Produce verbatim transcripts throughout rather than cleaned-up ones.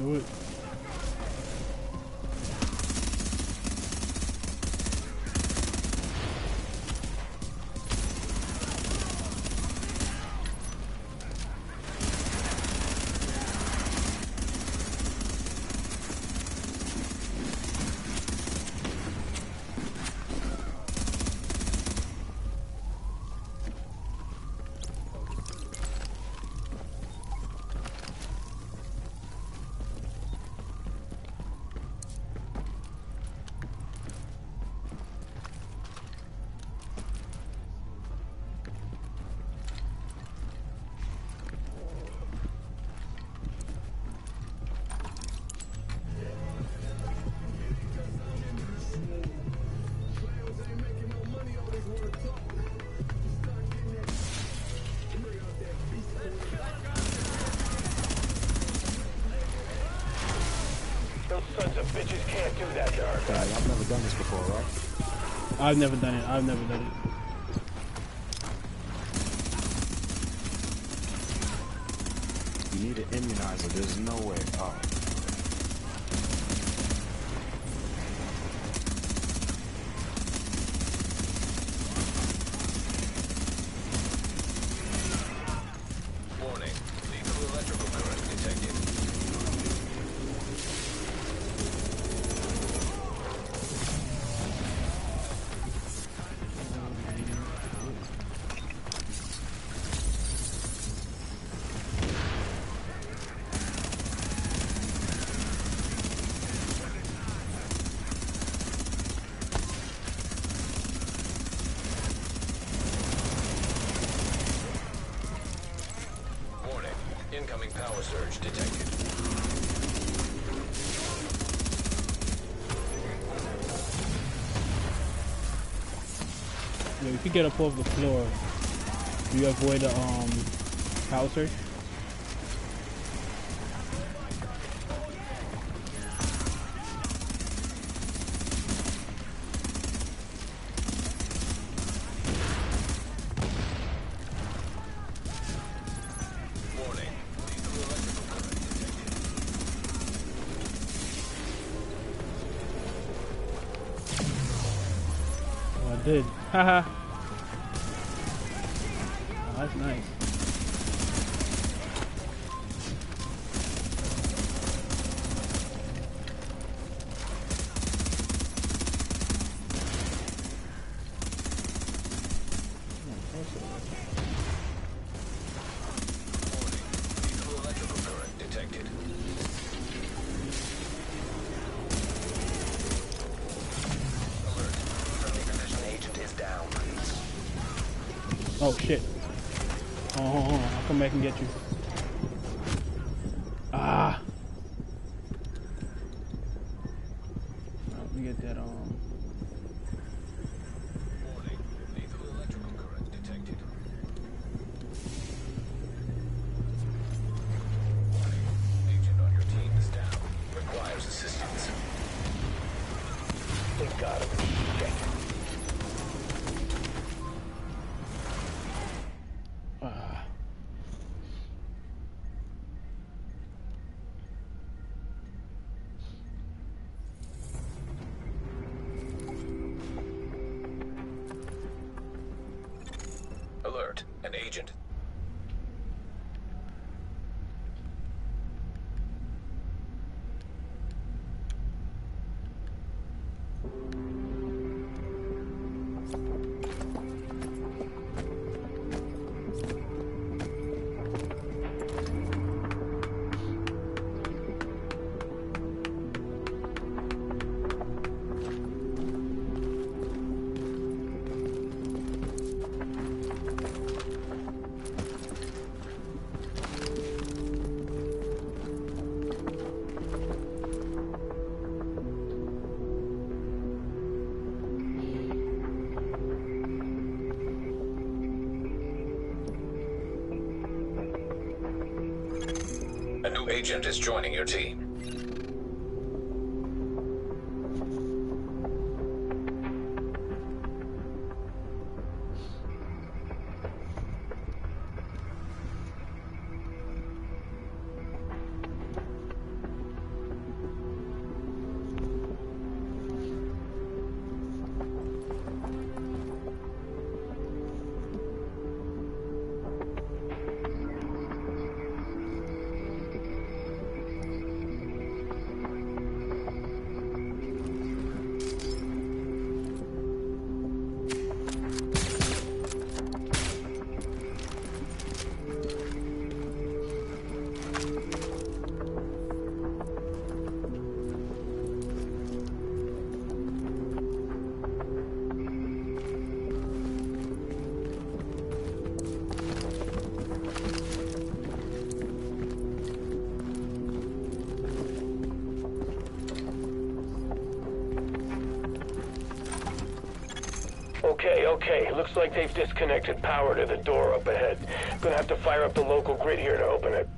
do it. I've never done it. I've never done it. You need an immunizer. There's no way. Oh. Warning. Lethal electrical current detected. Incoming power surge detected. Yeah, we could get up off the floor. Do you avoid the um power surge? Did. Haha. Oh, that's nice. Oh shit. Oh, hold on, I'll come back and get you. Ah. Let me get that um Warning. Lethal electrical current detected. Warning. Agent on your team is down. Requires assistance. They got him. Alert. An agent. A new agent is joining your team. Okay, okay. Looks like they've disconnected power to the door up ahead. Gonna have to fire up the local grid here to open it.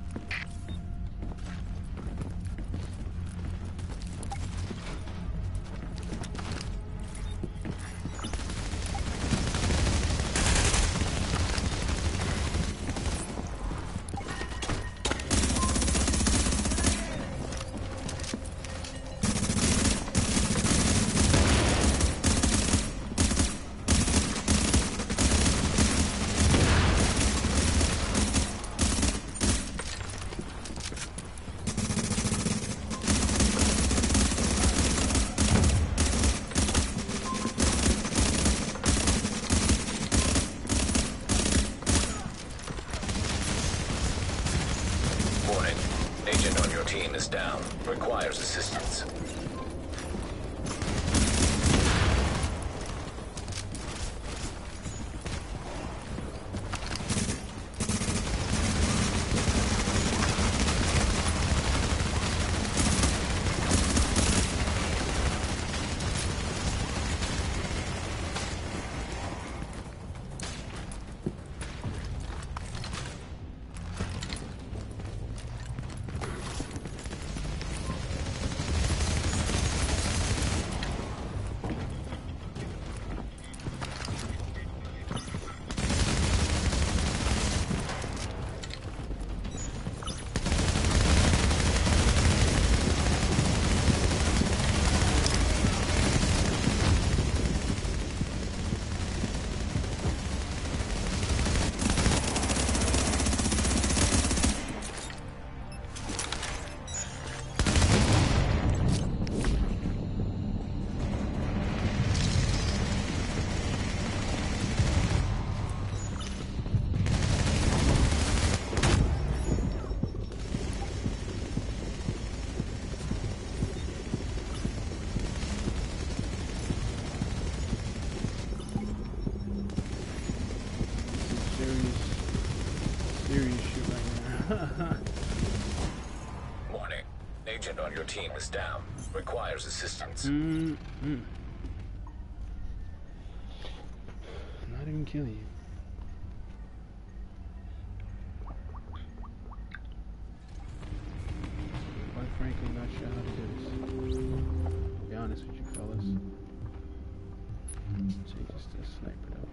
Warning. Agent on your team is down. Requires assistance. Warning. Agent on your team is down. Requires assistance. Mm mm. Not even killing you. Quite frankly, not sure how to do this. To be honest with you, fellas. Take just a sniper though.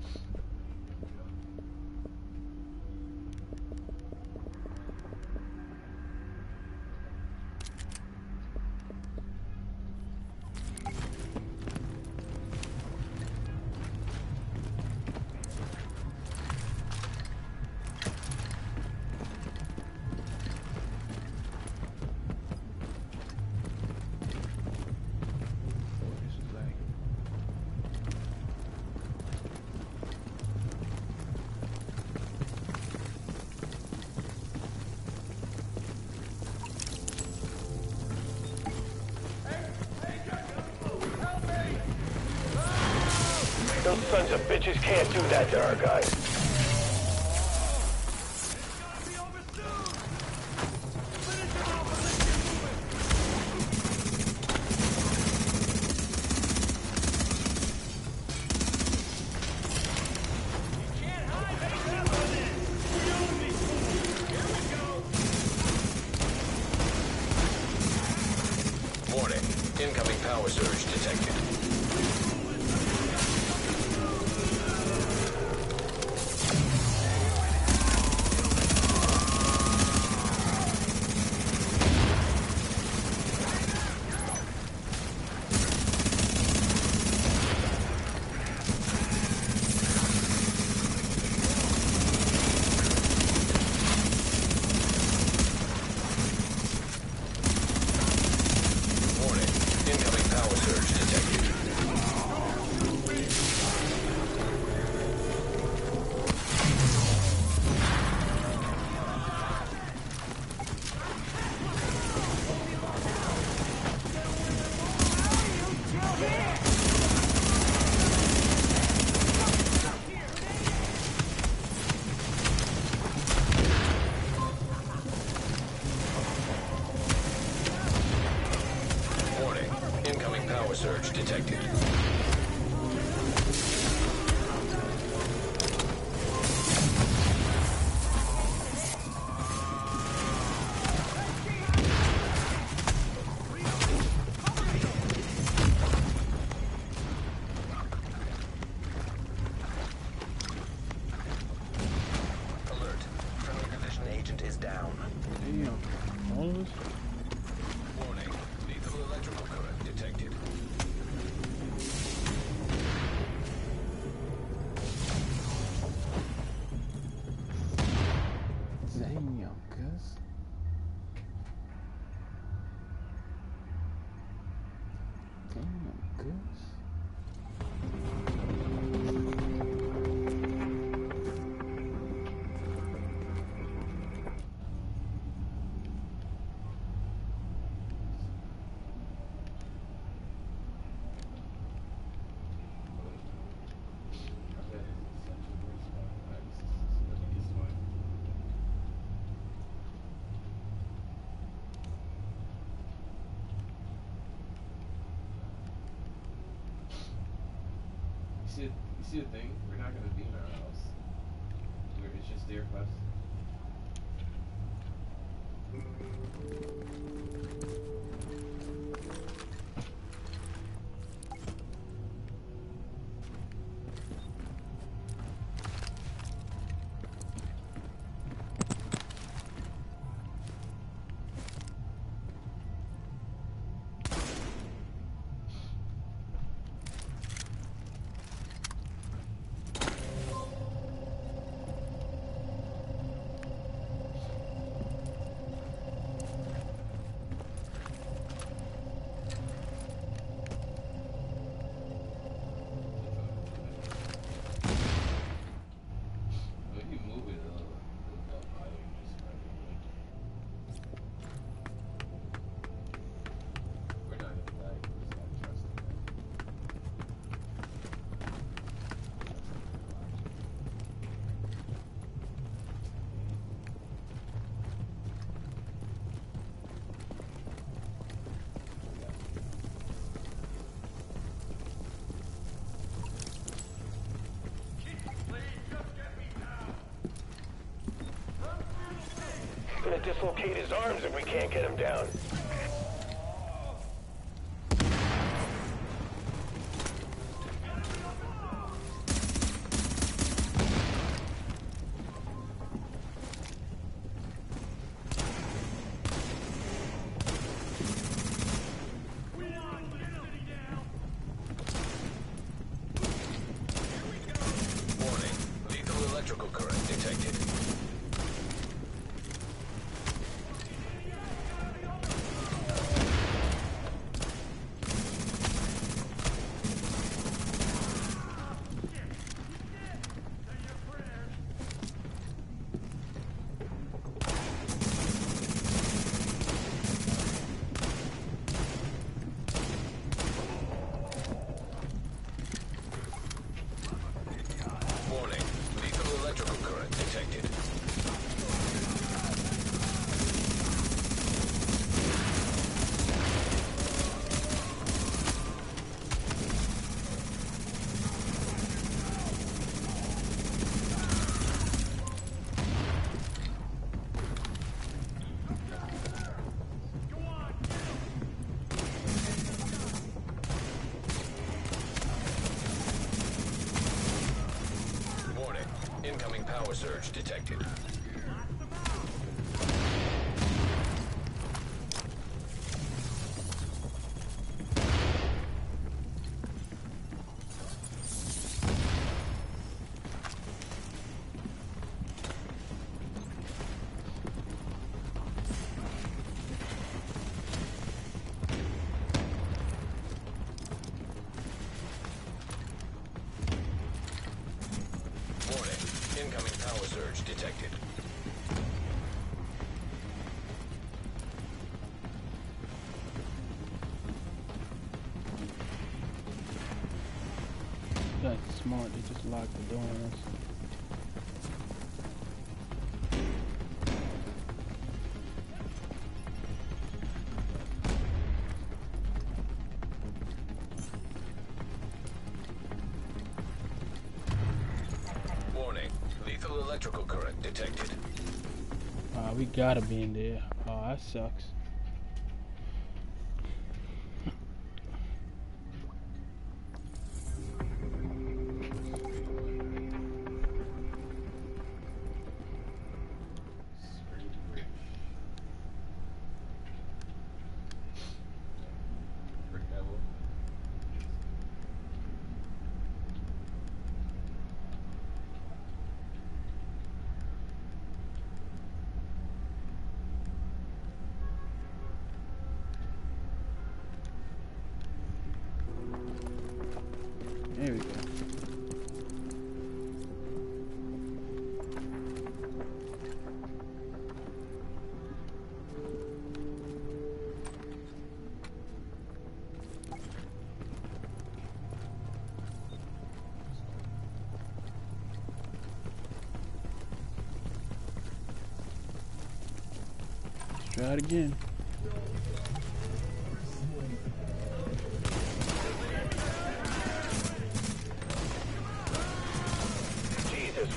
Those sons of bitches can't do that to our guys. Warning. Incoming power surge detected. see, you see the thing? We're not gonna be in our house. We're, it's just there for us. Gonna dislocate his arms if we can't get him down. Warning. Lethal electrical current detected. Warning. Lethal electrical current detected. Warning. Incoming power surge detected. Warning. Incoming power surge detected. That's smart. They just locked the door on us. Warning. Lethal electrical current detected. Uh, we gotta be in there. Oh, that sucks. Brick devil. There we go. Let's try it again.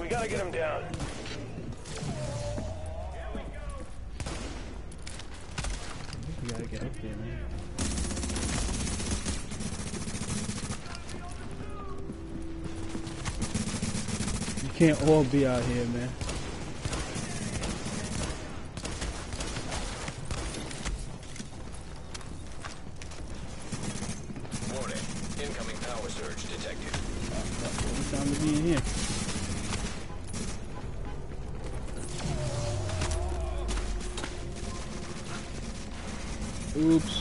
We gotta get him down. We gotta get up there, man. You can't all be out here, man. Warning. Incoming power surge detected. It's time to be in here. Oops.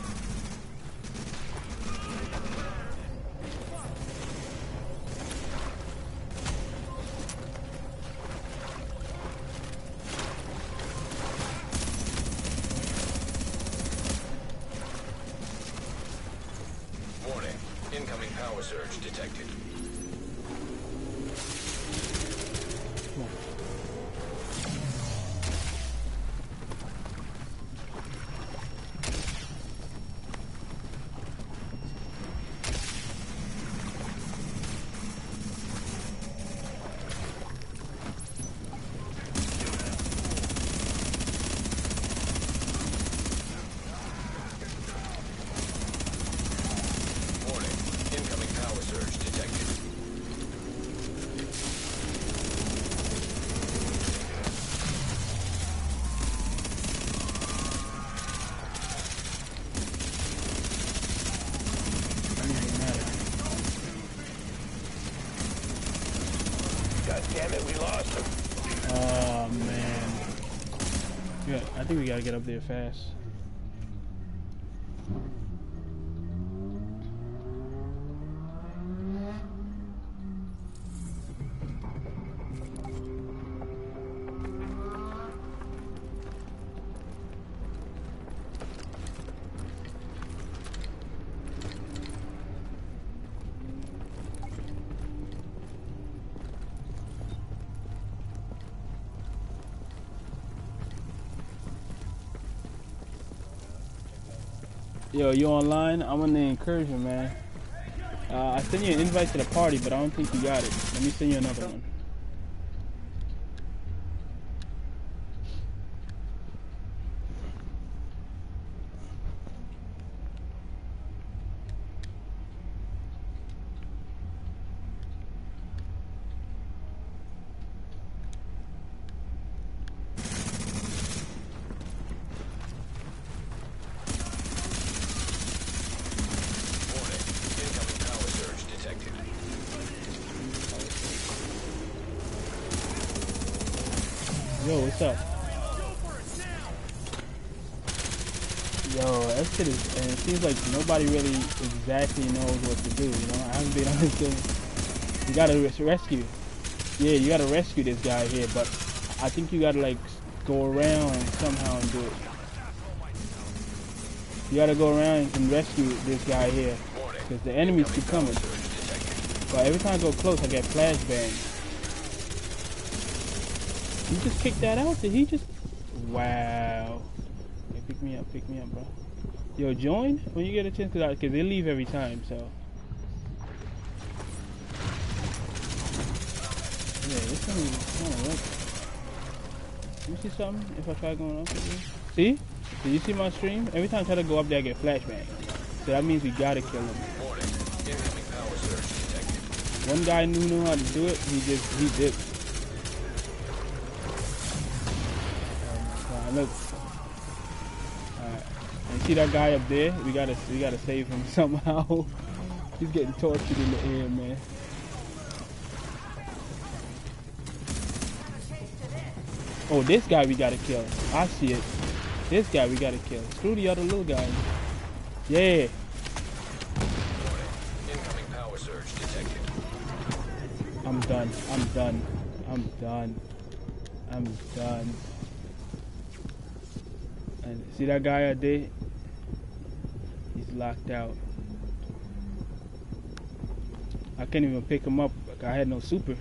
Warning. Incoming power surge detected. Warning. Incoming power surge detected. God damn it, we lost him. Oh man. Yeah, I think we gotta get up there fast. Yo, you online? I'm on the incursion, man. Uh, I sent you an invite to the party, but I don't think you got it. Let me send you another one. Warning. Incoming power surge detected. Yo, what's up? Yo, that shit is, and it seems like nobody really exactly knows what to do, you know? I haven't been on this game. You gotta res- rescue. Yeah, you gotta rescue this guy here, but I think you gotta, like, go around somehow and do it. You gotta go around and rescue this guy here, Warning. because the enemies keep coming. Surge detected. But every time I go close, I get flashbang. He just kicked that out? Did he just? Wow. Hey, pick me up, pick me up, bro. Yo, join when you get a chance, because they leave every time, so. Yeah, this thing is kind of like. You see something? If I try going up again? See? Did you see my stream? Every time I try to go up there, I get flashbang. So that means we gotta kill him. Warning. Incoming power surge detected. One guy knew knew how to do it. He just he did. Alright, look. Alright. And you see that guy up there? We gotta we gotta save him somehow. He's getting tortured in the air, man. Oh, this guy we gotta kill. I see it. This guy we gotta kill. Screw the other little guy. Yeah. Warning. Incoming power surge detected. I'm done. I'm done. I'm done. I'm done. And see that guy out there? He's locked out. I can't even pick him up. I had no super.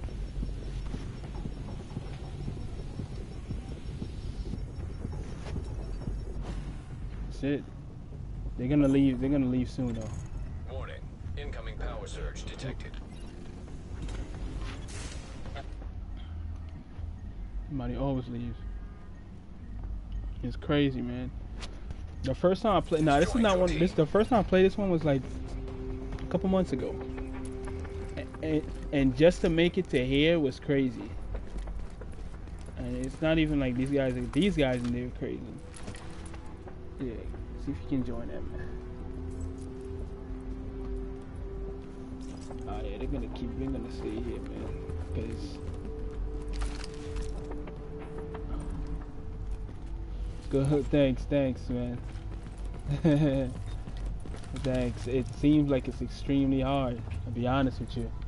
That's it. They're gonna leave. They're gonna leave soon, though. Warning. Incoming power surge detected. Somebody always leaves. It's crazy, man. The first time I played, nah, this is not one. This the first time I played this one was like a couple months ago, and, and just to make it to here was crazy. And it's not even like these guys. These guys and they're crazy. Yeah, see if you can join them. Oh yeah, they're gonna keep. They're gonna stay here, man, because. Good, thanks, thanks, man. Thanks. It seems like it's extremely hard, to be honest with you.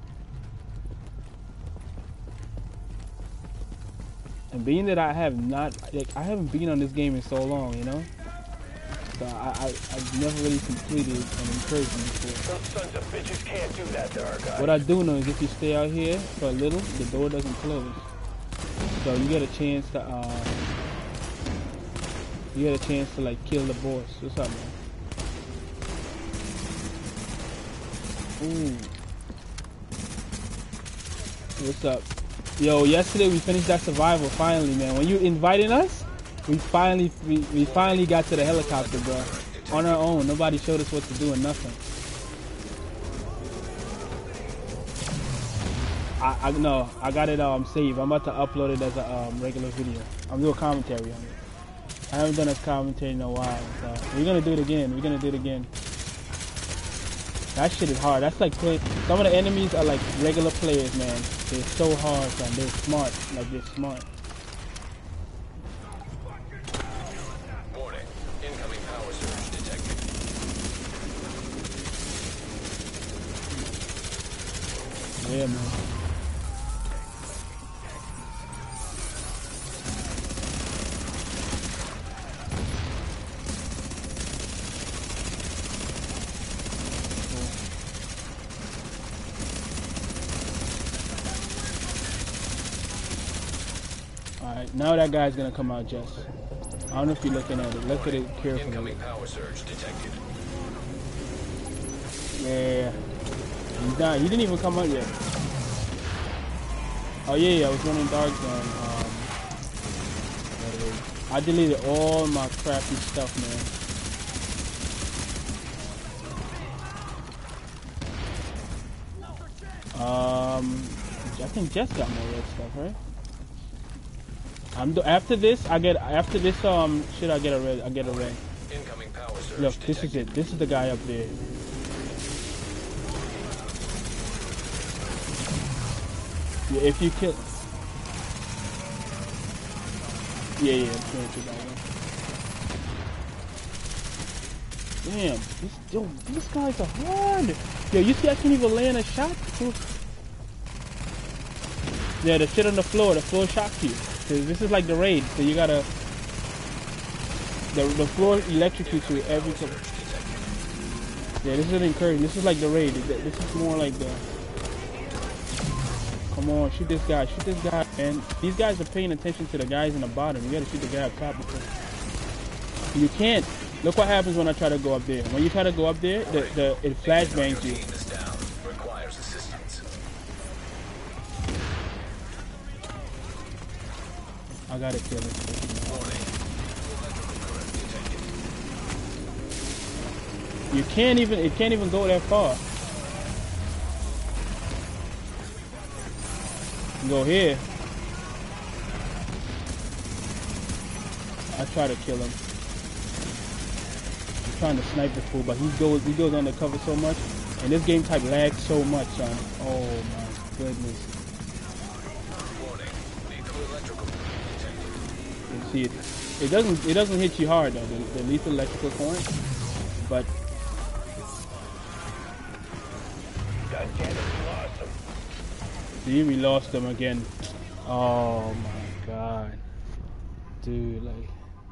And being that I have not, like, I haven't been on this game in so long, you know? So I, I, I've never really completed an incursion before. Those sons of bitches can't do that to our guys. What I do know is if you stay out here for a little, the door doesn't close. So you get a chance to, uh, you get a chance to like kill the boss. What's up, man? Ooh. What's up? Yo, yesterday we finished that survival finally, man. When you invited us, we finally we, we finally got to the helicopter, bro. On our own. Nobody showed us what to do and nothing. I I no, I got it um saved. I'm about to upload it as a um, regular video. I'm doing commentary on it. I haven't done a commentary in a while, so we're gonna do it again. We're gonna do it again. That shit is hard. That's like play. Some of the enemies are like regular players, man. They're so hard, son. They're smart. Like they're smart. Warning. Incoming power surge detected. Yeah, man. Alright, now that guy's gonna come out, Jess. I don't know if you're looking at it. Look at it carefully. Incoming power surge detected. Yeah. He's not, he didn't even come out yet. Oh yeah, yeah, I was running Dark Zone. Um, I deleted all my crappy stuff, man. Um, I think Jess got more red stuff, right? I'm do after this. I get after this. Um, should I get a red? I get a red. Incoming power surge Look, detected. this is it. This is the guy up there. Yeah, if you kill. Yeah, yeah. I'm sure it's that one. Damn, this, yo, these guys are hard. Yo, you see I can't even land a shot? Yeah, the shit on the floor, the floor shocks you. Cause this is like the raid, so you gotta... The, the floor electrocutes you every time. Yeah, this is an incursion. This is like the raid. This is more like the... Come on, shoot this guy. Shoot this guy, man. These guys are paying attention to the guys in the bottom. You gotta shoot the guy up top. Because you can't. Look what happens when I try to go up there. When you try to go up there, the, the it flashbangs you. Requires assistance. I gotta kill it. You can't even. It can't even go that far. Go here. I try to kill him. I'm trying to snipe the fool, but he goes he goes undercover so much, and this game type lags so much, son. Oh my goodness. You see it. It doesn't it doesn't hit you hard though, the, the lethal electrical current, but. God damn it, we lost him. See, we lost them again. Oh my god. Dude, like...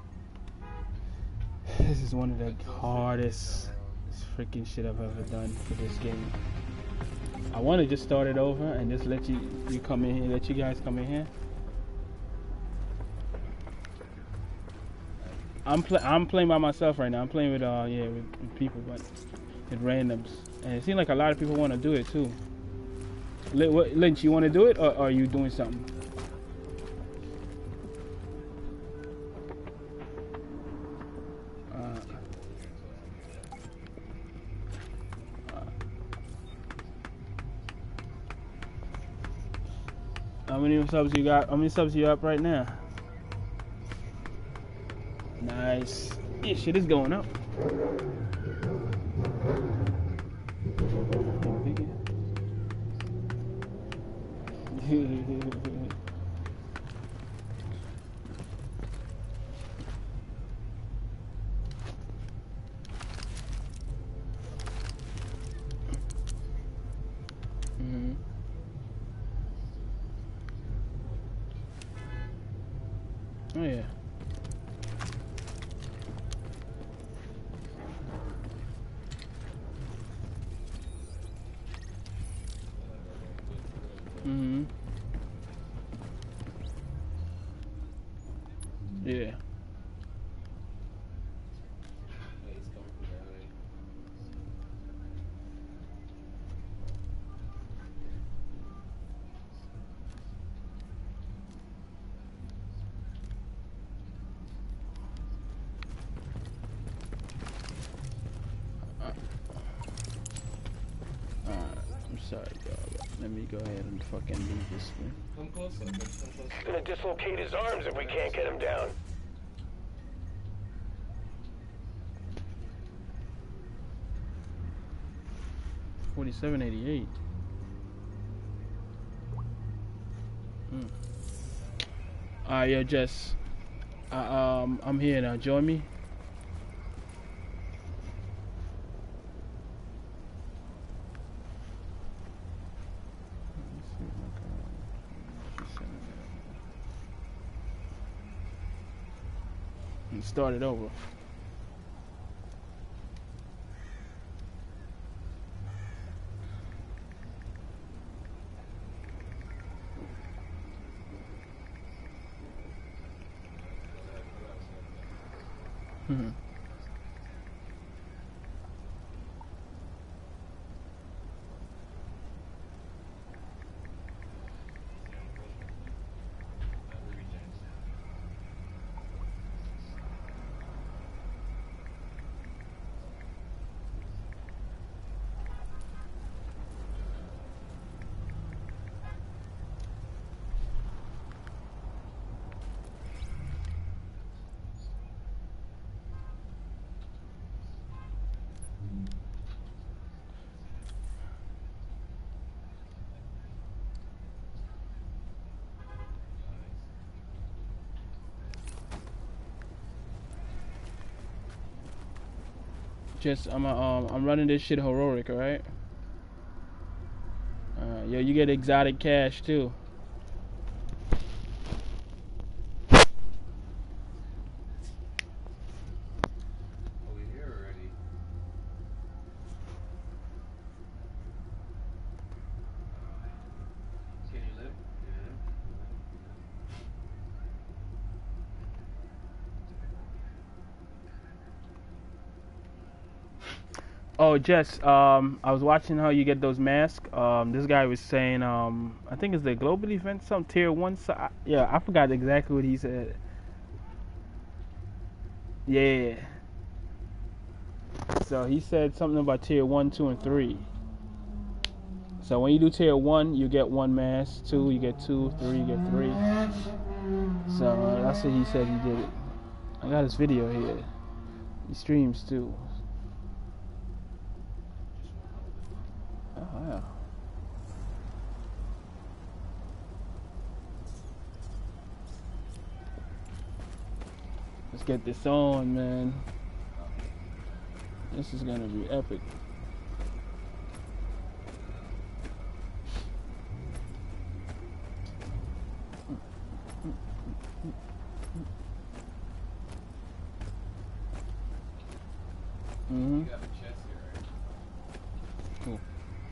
This is one of the hardest freaking shit I've ever done for this game. I want to just start it over and just let you you come in here, let you guys come in here. I'm pl I'm playing by myself right now. I'm playing with uh yeah with, with people, but with randoms, and it seems like a lot of people want to do it too. Lynch, you want to do it, or are you doing something? How many subs you got? How many subs you up right now? Nice. Yeah, shit is going up. Mm-hmm. Oh yeah. Mm-hmm. Yeah. Sorry, dog. Let me go ahead and fucking leave this thing. Come closer. Come closer. He's gonna dislocate his arms if we can't get him down. Forty-seven eighty-eight. Mm. Uh, yeah, Jess. Uh, um, I'm here now. Join me. And start it over. Mm-hmm. Just I'm a, um I'm running this shit heroic, alright? Uh, yo, you get exotic cash too. Oh, we here already. Can you live? Oh, Jess, um, I was watching how you get those masks. Um, this guy was saying, um, I think it's the global event, some tier one. So I, yeah, I forgot exactly what he said. Yeah. So he said something about tier one, two, and three. So when you do tier one, you get one mask. Two, you get two. Three, you get three. So uh, that's what he said he did it. I got his video here. He streams too. Oh, yeah. Let's get this on, man. This is gonna be epic. Mm-hmm. You got the chest here, right? Cool.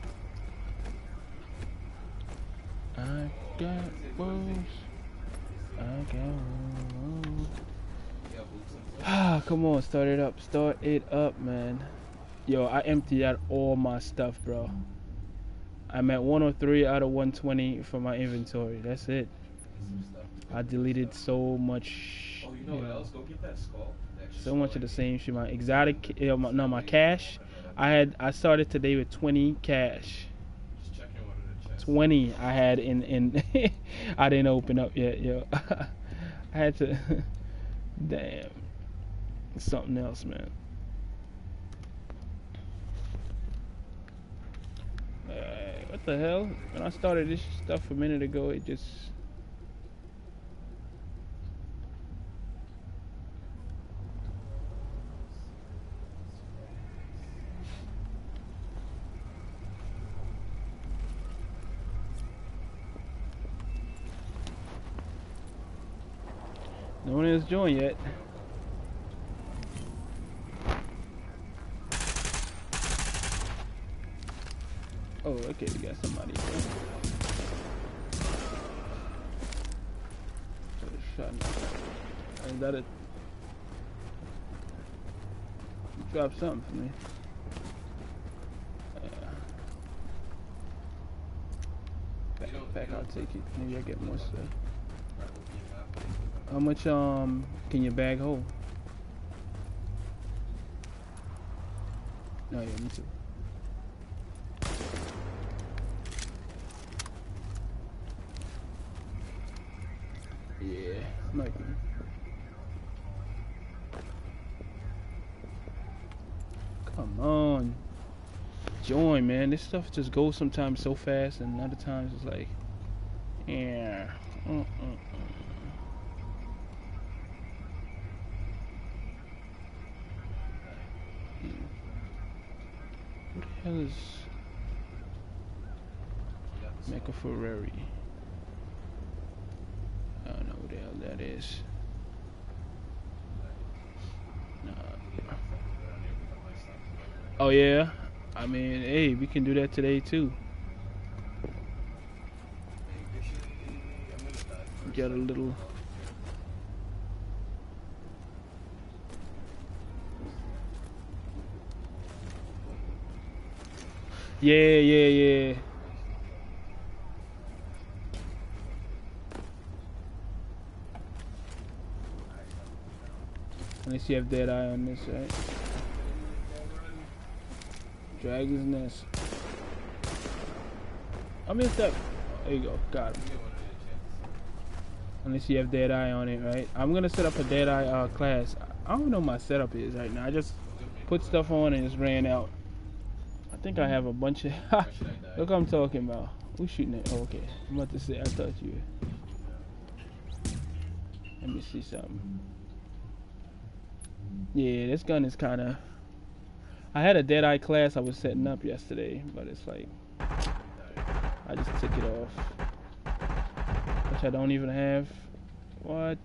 I got wolves. I got wolves. Yeah, boots and Ah, come on, start it up. Start it up, man. Yo, I emptied out all my stuff, bro. I'm at one oh three out of one twenty for my inventory. That's it. some stuff. I deleted so much. Oh, you know what else? Go get that skull. The extra So much skull of the right same shit. My exotic, uh, my, no, my cash. I had. I started today with twenty cash. there. Just checking one of the chests. twenty I had in in I didn't open up yet, yo. I had to. Damn, something else, man. Uh, what the hell? When I started this stuff a minute ago, it just. No one has joined yet. Oh, okay, we got somebody here. Shot. Is that it? Drop something for me. Uh, back, back, I'll take it. Maybe I get more stuff. How much um can your bag hold? No, yeah, me too. Yeah, might be. Come on. Join, man. This stuff just goes sometimes so fast, and other times it's like, yeah. Uh-uh. What the hell is Mecha Ferrari? I don't know what the hell that is. No. Oh yeah, I mean, hey, we can do that today too. Get a little. Yeah, yeah, yeah. Unless you have dead eye on this, right? Dragon's Nest. I missed that. There you go. Got him. Unless you have dead eye on it, right? I'm gonna set up a dead eye uh, class. I don't know what my setup is right now. I just put stuff on and just ran out. I think I have a bunch of. Look what I'm talking about. Who's shooting it? Oh, okay. I'm about to say. I thought you were. Let me see something. Yeah, this gun is kind of. I had a Deadeye class I was setting up yesterday, but it's like I just took it off, which I don't even have. What?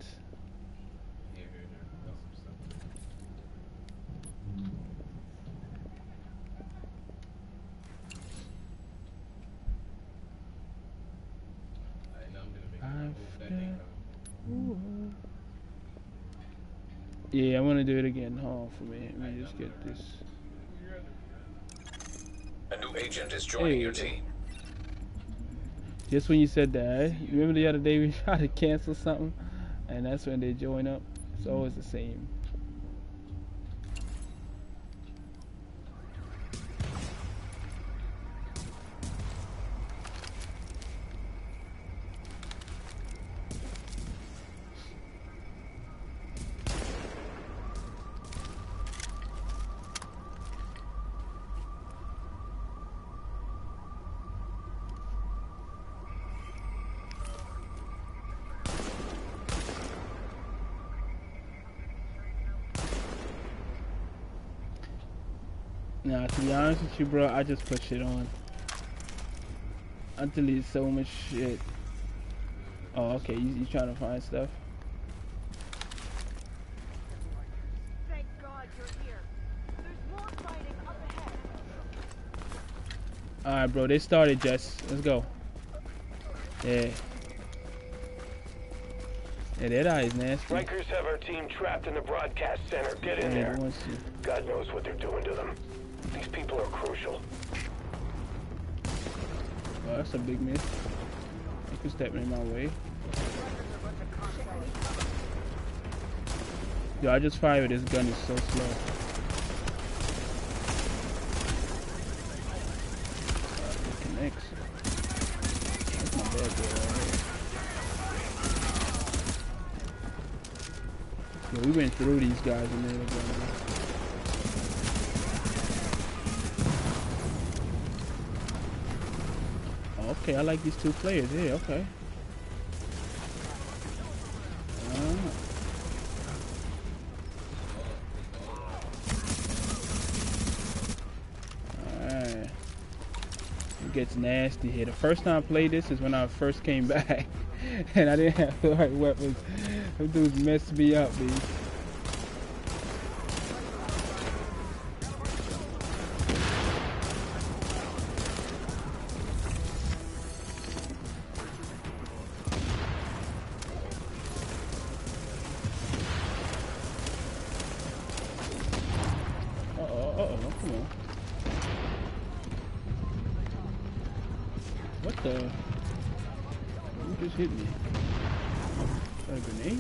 Yeah, I'm gonna do it again. Hold on for me. Let me just get this. A new agent is joining Hey. your team. Just when you said that, eh? Remember the other day we tried to cancel something, and that's when they join up. It's always the same. Nah, to be honest with you, bro, I just put shit on. I delete so much shit. Oh, okay, you, you trying to find stuff? Thank God you're here. There's more fighting up ahead. Alright, bro, they started, Jess. Let's go. Yeah. Yeah, that eye is nasty. Rikers have our team trapped in the broadcast center. Get in Yeah, there. he wants to- God knows what they're doing to them. These people are crucial. Oh, that's a big miss. You can step in my way. Yo, I just fired. This gun is so slow. Uh, it connects. Yeah, we went through these guys a minute ago. Okay, I like these two players here. Okay. Alright. It gets nasty here. The first time I played this is when I first came back, and I didn't have the right weapons. Those dudes messed me up, dude. Hit me. A grenade?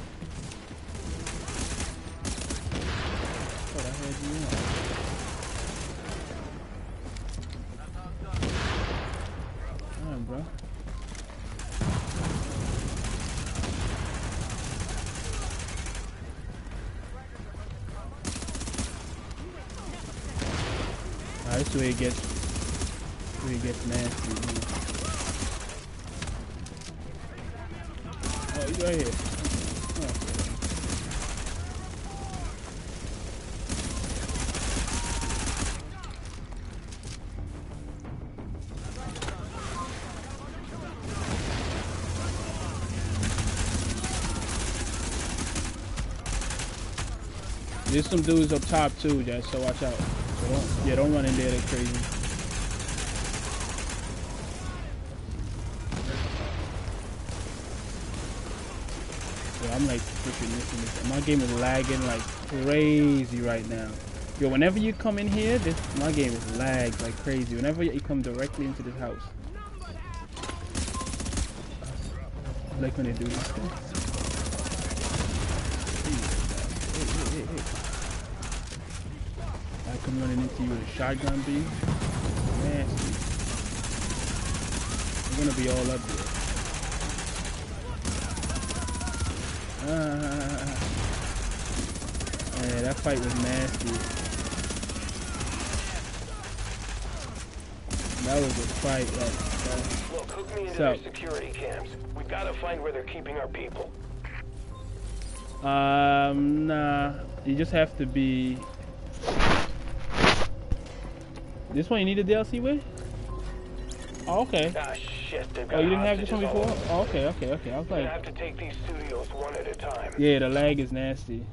Thought I had you on. Come on, bro. Alright, this is where it gets where it gets nasty. Right here. Oh. There's some dudes up top too, guys, so watch out. So don't, yeah, don't run in there, they're crazy. I'm like freaking missing this. My game is lagging like crazy right now. Yo, whenever you come in here, this my game is lagged like crazy. Whenever you come directly into this house. I like when they do this thing. Hey, hey, hey, hey. I come running into you with a shotgun beam. Nasty. We're gonna be all up there. Uh, yeah, that fight was nasty. That was a fight. Like, uh, Look, hook me into so, their security cams. We gotta find where they're keeping our people. Um, nah. You just have to be. This one you need a D L C with? Oh, okay. Ah, shit. They've got Oh, you didn't have this one hostages all before? over. Oh, okay, okay, okay. I was We're like, gonna have to take these studios one at a time. yeah, the lag is nasty.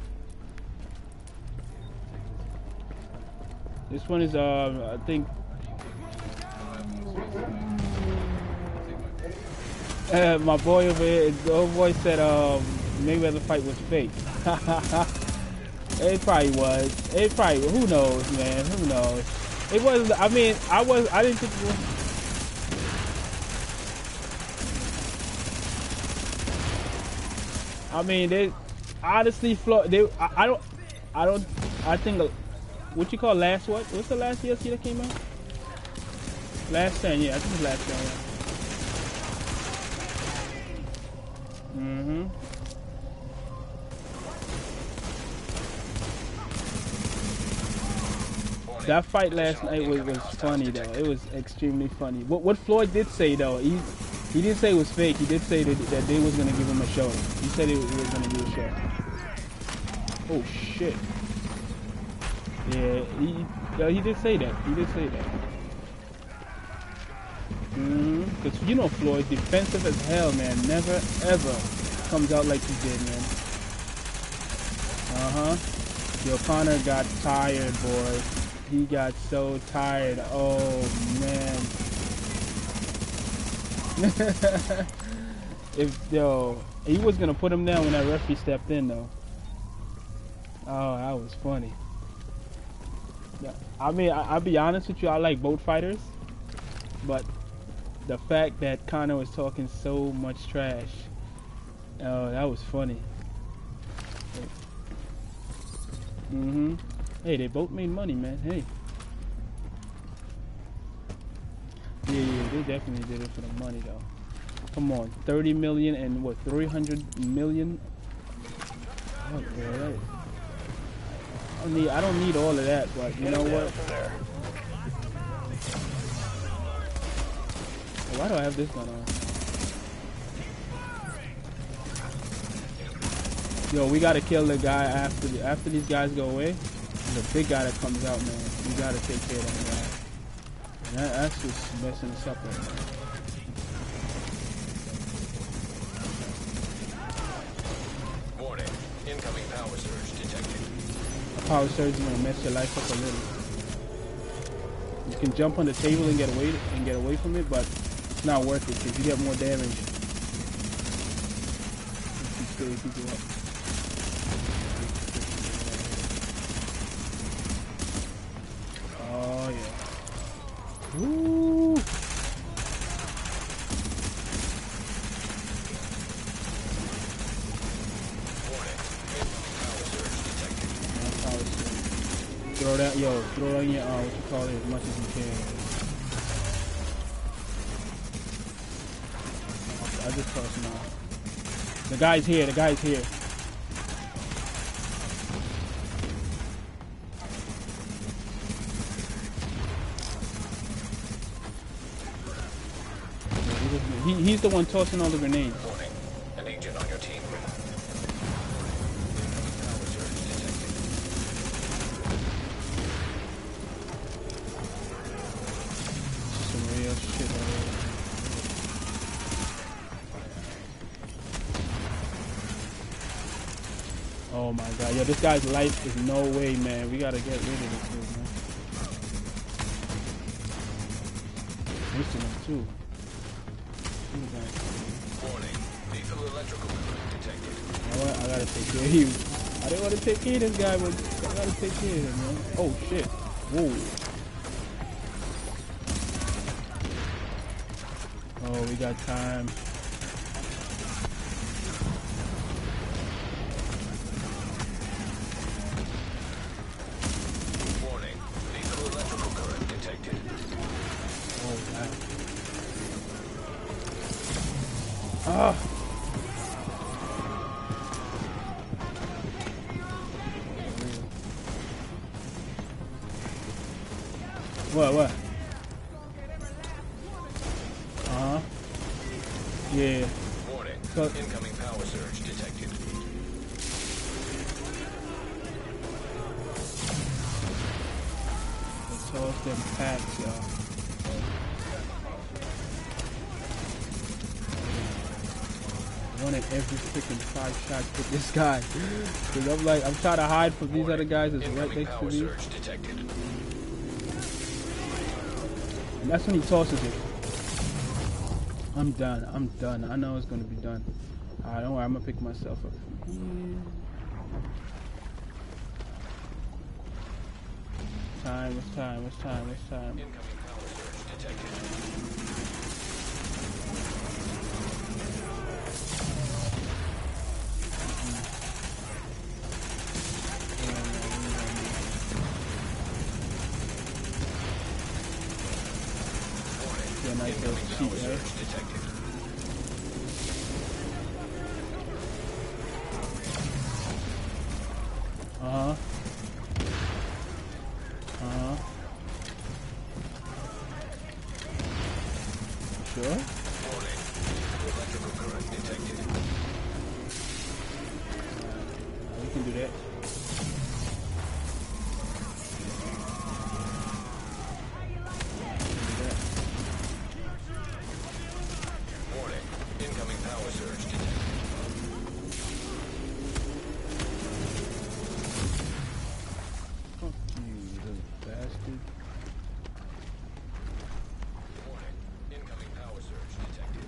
This one is, um, I think. Uh, my boy over here, the old boy said, um, Mayweather fight was fake. It probably was. It probably. Who knows, man? Who knows? It was. I mean, I was. I didn't think it was. I mean, they honestly, Flo they. I, I don't. I don't. I think. Uh, what you call last what? What's the last D L C that came out? Last ten. Yeah, I think it's last ten. Yeah. Mm-hmm. That fight last night was, was funny though. It was extremely funny. What what Floyd did say though, he he didn't say it was fake. He did say that that they was gonna give him a show. He said he was, he was gonna do a show. Oh shit. Yeah, he yeah, he did say that. He did say that. Mm-hmm. Cause you know Floyd, defensive as hell, man. Never ever comes out like he did, man. Uh huh. Yo, Connor got tired, boy. He got so tired. Oh man. If yo, he was gonna put him down when that referee stepped in though. Oh, that was funny. Yeah, I mean, I, I'll be honest with you. I like both fighters, but the fact that Connor was talking so much trash, oh, that was funny. Mm-hmm. Hey, they both made money, man. Hey. Yeah, yeah, they definitely did it for the money, though. Come on, thirty million and what, three hundred million? Okay, right. I don't need, I don't need all of that, but you know what? Why do I have this gun on? Yo, we gotta kill the guy after the, after these guys go away. There's a big guy that comes out, man. We gotta take care of that guy. And that, that's just messing us up right now. Warning. Incoming power surge detected. A power surge is gonna mess your life up a little. You can jump on the table and get away and get away from it, but it's not worth it because you get more damage. If you stay people up. Oh yeah. Woo! Throw that, yo, throw on your, uh, what you call it, as much as you can. I just tossed him off. The guy's here, the guy's here. He, he's the one tossing all the grenades. Warning. An agent on your team. Some real shit right here. Oh my god, yo, this guy's life is no way, man. We gotta get rid of this dude, man. Missing him too. Warning. Lethal electrical current detected. You know what? I gotta take care of you. I didn't want to take care of this guy, but I gotta take care of him, man. Oh shit. Whoa. Oh, we got time. Warning. Lethal electrical current detected. Oh, man. Ah. What, what? Uh-huh. Yeah. Warning. So, Incoming power surge detected. let's toss them packs, y'all. One in every freaking five shots with this guy. Cause I'm like, I'm trying to hide from these other guys that's right Incoming next to power me. surge detected. And that's when he tosses it. I'm done. I'm done. I know it's gonna be done. Alright, don't worry. I'm gonna pick myself up from here. Time. What's time? What's time? What's time? Incoming power surge detected. Yeah, nice little Incoming cheat, power right? surge detected. Uh-huh. Uh-huh. Sure? Warning. Electrical current detected. We can do that. Warning. Incoming power surge detected. Fuck you, little bastard. Warning. Incoming power surge detected.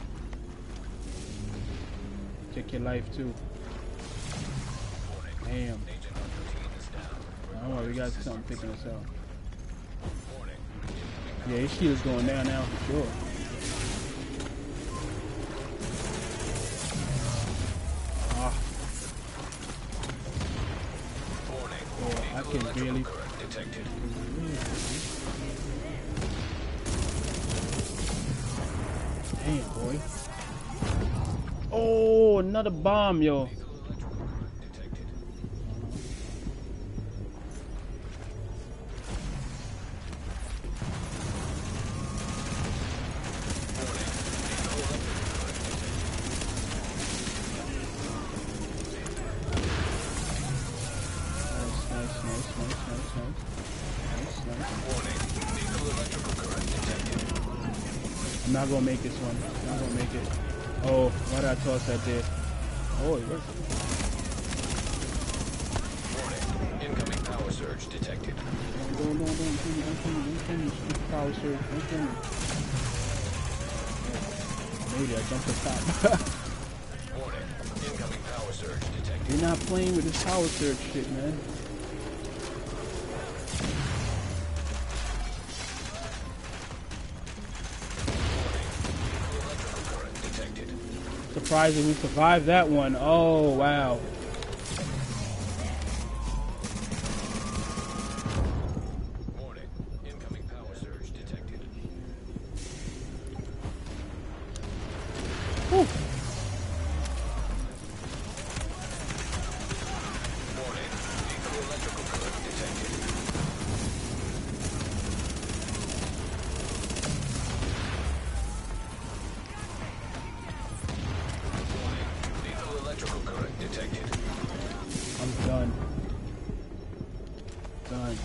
Take your life too. Warning. Damn. Agent on your team is down. Don't worry, we got something picking us up. Warning. Yeah, his shield is going down now for sure. Ah, Warning. boy, I can barely. Current detected. Damn, boy. Oh, another bomb, yo. I'm not gonna make this one. I'm not gonna make it. Oh, why did I toss that there? Oh, it worked. Warning. Incoming power surge detected. Don't, don't, don't, don't kill me, don't kill me, don't kill me. Stupid power surge, don't kill me. Maybe I jumped the top. Warning. Incoming power surge detected. You're not playing with this power surge shit, man. Surprising we survived that one. Oh, wow. Warning. Incoming power surge detected. Whew. Warning. Lethal electrical current detected. Lethal electrical current detected. I'm done. Done.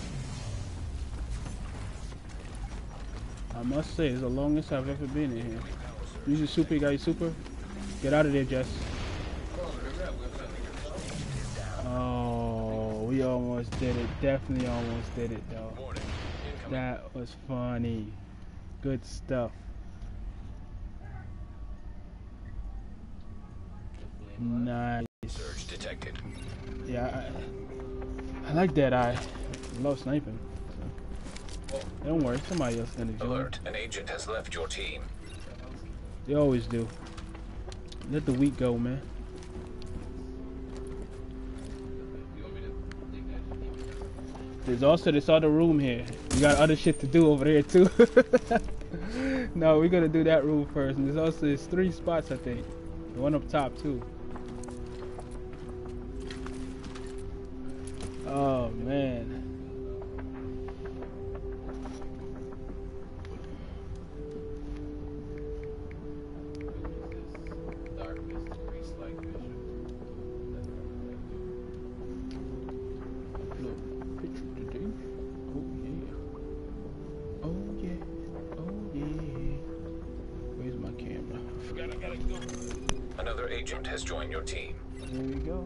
I must say, it's the longest I've ever been in here. Use your super, you got your super? Get out of there, Jess. Oh, we almost did it. Definitely almost did it, though. Warning. Incoming That was funny. Good stuff. Nice. surge detected. Yeah, I, I like that eye. I love sniping. So. Don't worry, somebody else gonna join. Alert. An agent has left your team. They always do. Let the week go, man. There's also this other room here. We got other shit to do over there too. No, we're gonna do that room first. And there's also there's three spots, I think. The one up top too. Oh man. Another agent has joined your team. There we go.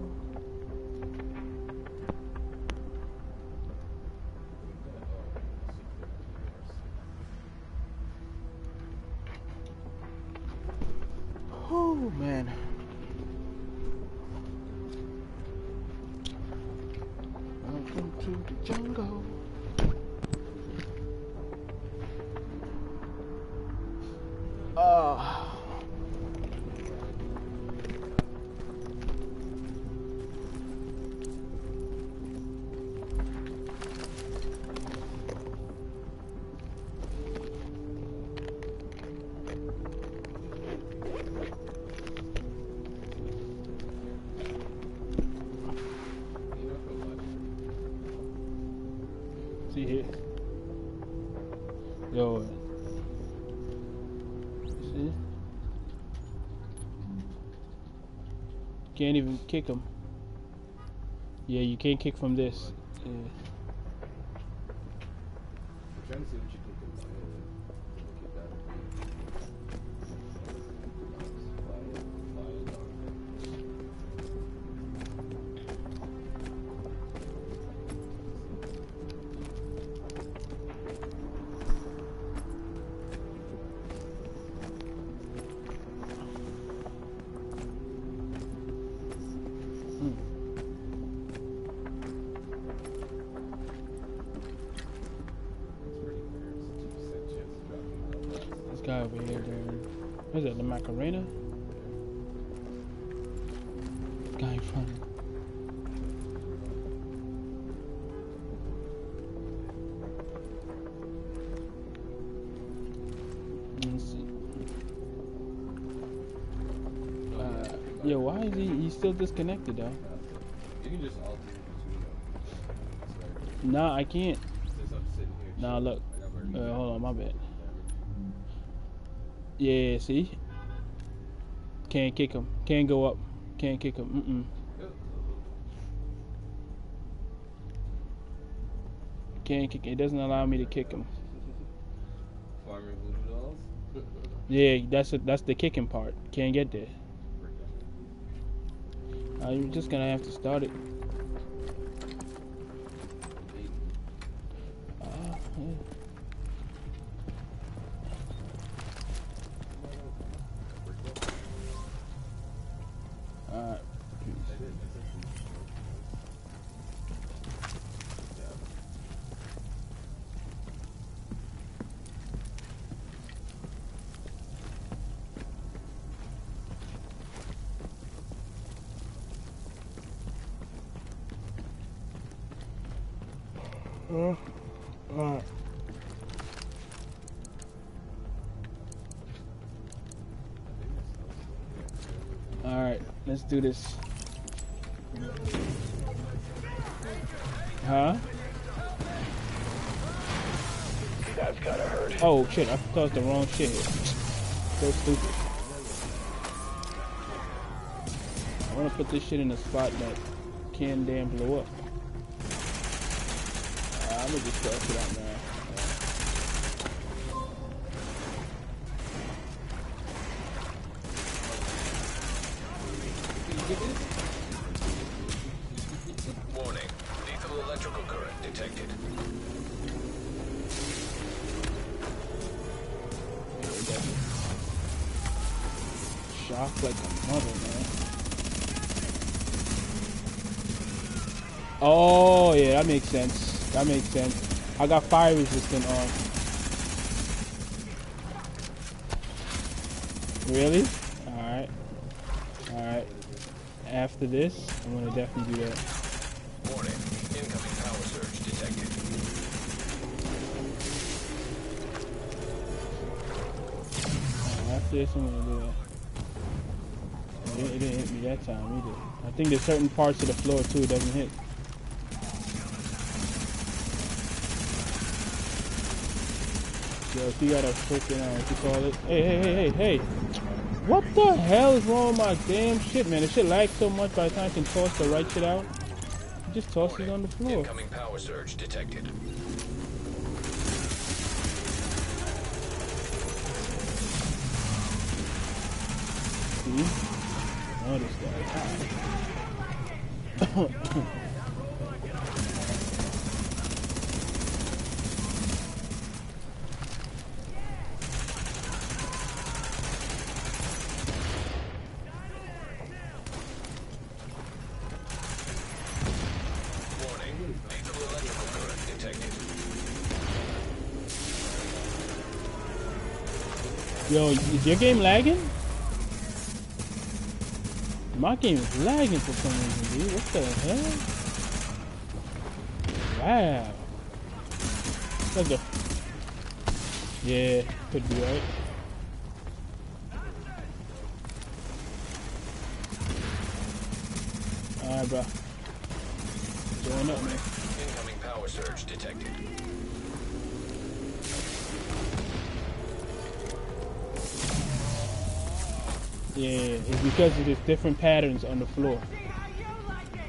Oh man. Welcome to the jungle. Ah. See here. Yo. See? Can't even kick him. Yeah, you can't kick from this. Yeah. I'm trying to see what you can do. Keep that. Guy over here doing, what is that, the Macarena? Guy in front. Let me see. Uh, Yo, why is he? He's still disconnected though. You can just alter between them. Nah, I can't. Since I'm sitting here. Nah, look. I got very Uh, hold on, my bad. Yeah, see? Can't kick him. Can't go up. Can't kick him. Mm-mm. Can't kick. It doesn't allow me to kick him. Farming voodoo dolls. Yeah, that's a, that's the kicking part. Can't get there. Uh, you're just gonna have to start it. Uh, yeah. Alright. Uh, alright. Alright, let's do this. Huh? That's gotta hurt. Oh shit, I caused the wrong shit here. So stupid. I wanna put this shit in a spot that can damn blow up. Uh, I'm gonna just toss it out now. Warning. Lethal electrical current detected. Shock like a mother, man. Oh yeah, that makes sense. That makes sense. I got fire resistant on. Really? Alright. Alright. After this, I'm gonna definitely do that. Warning. Incoming power surge detected. After this, I'm gonna do that. It didn't, it didn't hit me that time either. I think there's certain parts of the floor too it doesn't hit. Yo, if you got a freaking, uh, what you call it? Hey, hey, hey, hey, hey! What the hell is wrong with my damn shit, man? This shit lags so much by the time I can toss the right shit out. It just tosses it on the floor. Incoming power surge detected. See? Oh, this guy. Warning. Lethal electrical current detected. Yo, is your game lagging? My game is lagging for some reason, dude. What the hell? Wow. Like a... Yeah, could be right. Alright, bro. Going up, man. Incoming power surge detected. Yeah, it's because of these different patterns on the floor. See how you like it.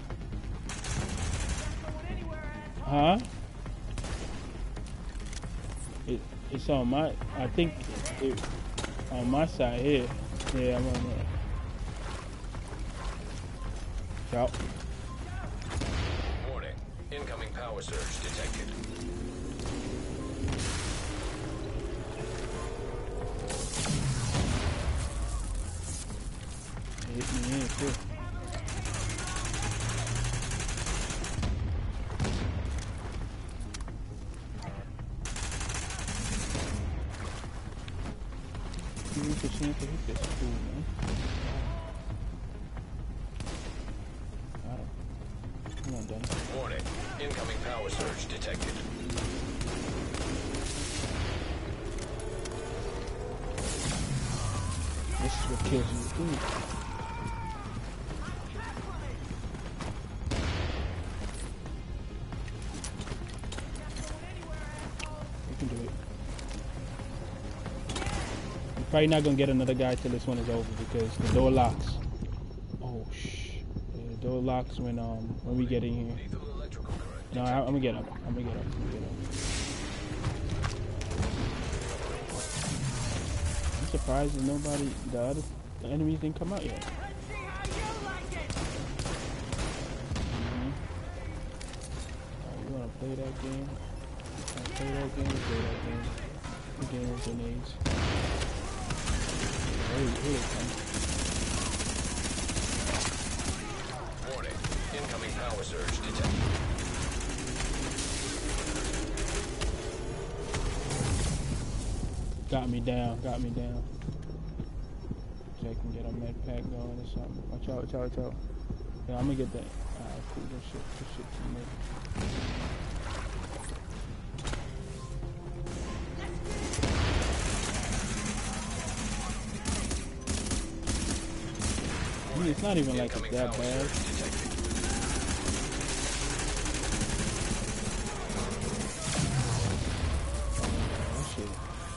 Not going anywhere, asshole. Huh? It, it's on my, I think it, on my side here. Yeah, I'm on there. Ciao. Warning. Incoming power surge detected. Hit me in too. Give me the chance to hit this fool, man. Alright. Come on, Dennis. Warning. Incoming power surge detected. This is what kills you. Ooh. probably not gonna get another guy till this one is over because the door locks. Oh shh. Yeah, the door locks when um when we get in here. Lethal electrical current. No, I, I'm gonna get up. I'm gonna get up. I'm gonna get up. I'm surprised that nobody, the other the enemies didn't come out yet. Let's see how you like it. Mm-hmm. Alright, you wanna play that game? Wanna play that game? Play that game. The game with grenades. Oh, here they come. Warning. Incoming power surge detected. Got me down, got me down. So I can get a med pack going or something. Watch out, watch out, watch out. Yeah, I'm gonna get that. Alright, cool, good shit, good shit to me. I mean, it's not even like it's that bad. Oh, shit.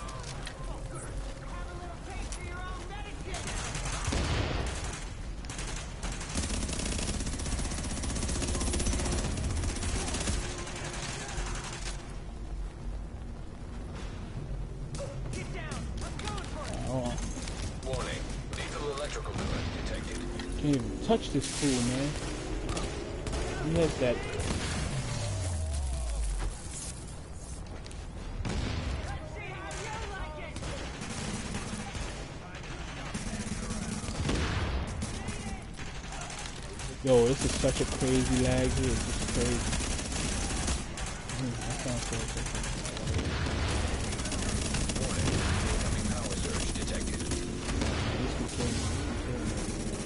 Oh, Warning. Lethal electrical current detected. can't even touch this fool, man. He has that. Yo, this is such a crazy lag here. This is crazy. Hmm, that sounds so good. Warning. Incoming power surge detected. This could kill me. This could kill me.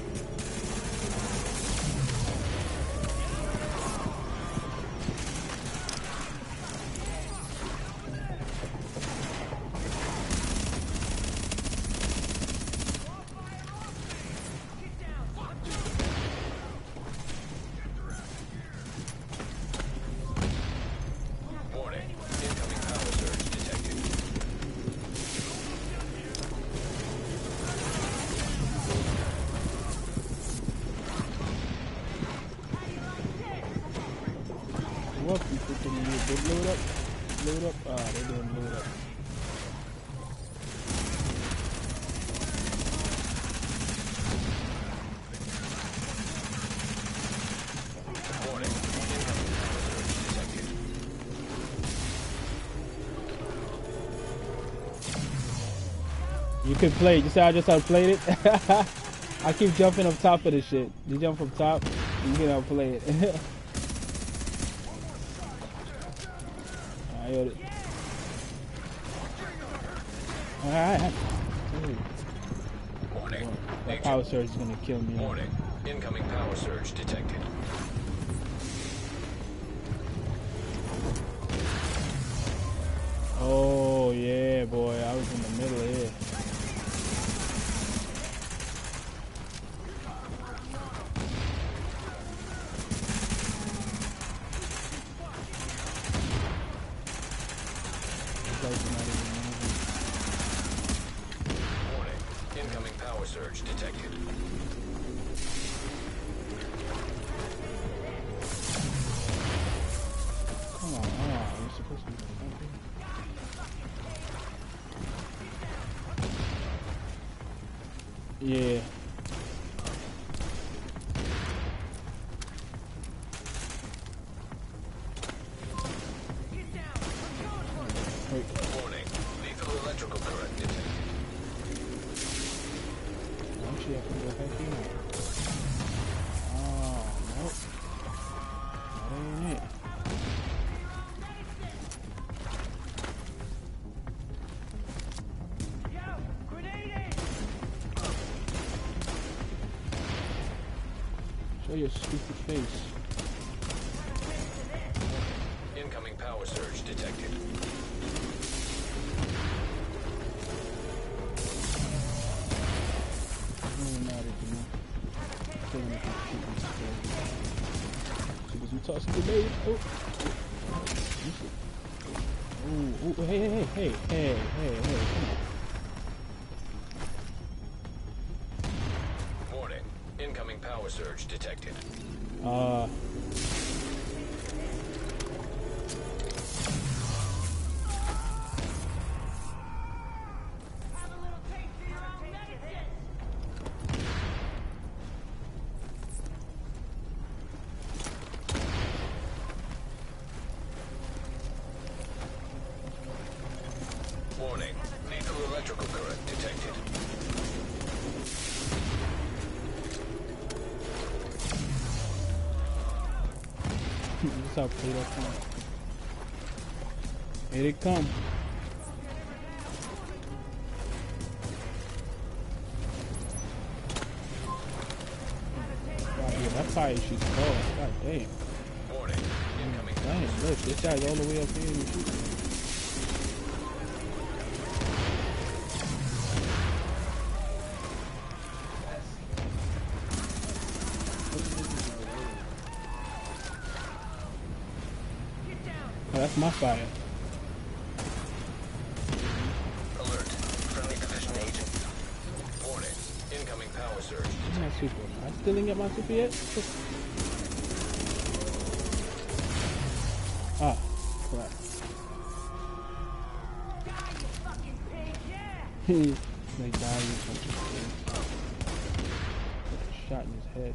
Warning. Incoming power surge detected. What you freaking idiot? Did load up? Load up? Ah, they didn't load up. Warning. Incoming power surge detected. You could play it. You see how I just outplayed it? I keep jumping up top of this shit. You jump from top, you can outplay it. Alright, alright. Warning. That Agent. power surge is gonna kill me. Warning. Incoming power surge detected. Oh yeah, boy, I was in the middle of it. These guys are not even moving. Warning. Incoming power surge detected. Come on, ah, you're supposed to be jumping. Yeah. Wait. Warning. Lethal electrical current detected. Actually, I can go back in. Oh, nope. That ain't it. Show your stupid face. Incoming power surge detected. Doesn't matter to me. Still gonna keep shooting this guy. She was tossing the grenade. Oh. Oh, oh, hey, hey, hey, hey, hey, hey, hey, come on. Incoming power surge detected. Uh. Warning. Lethal electrical current detected. What's up, Peter? Come. Here it come. God, yeah, that fire shoots cold. God damn. Warning. Incoming power Damn, look, surge this guy's all the way up here and shooting. Oh, that's my fire. alert. Friendly division agent. Warning. Incoming power surge. Where's my super? I still didn't get my super yet? Ah, crap. He they died with something. Shot in his head.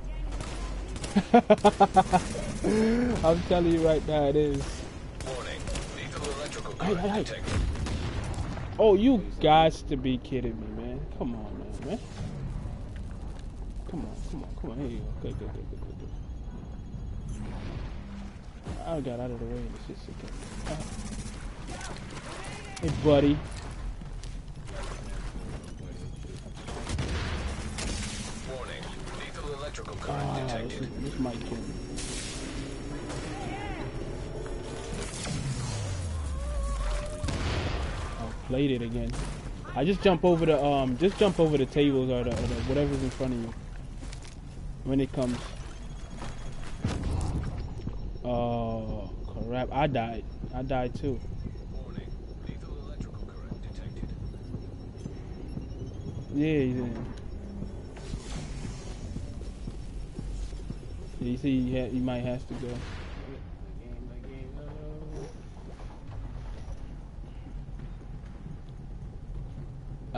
I'm telling you right now, it is. Warning. Lethal electrical Hey, current hey, hey. detected. Oh, you guys to be kidding me, man. Come on, man, man. Come on, come on, come on. Here you go. Good, good, good, good, good, good. I got out of the way. This is okay. Uh, hey, buddy. Warning. Lethal electrical current Ah, this, detected. is, this might kill me. I played it again. I just jump over the um, just jump over the tables or the, or the whatever's in front of you when it comes. Oh crap! I died. I died too. Warning. Lethal electrical current detected. Yeah, yeah. Yeah, you see, he, ha he might have to go. Uh,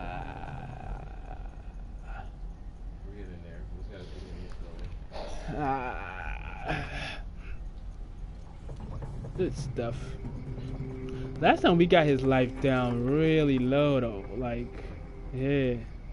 We're getting there. We just gotta do it slowly. uh, good stuff. Last time we got his life down really low though. Like, yeah.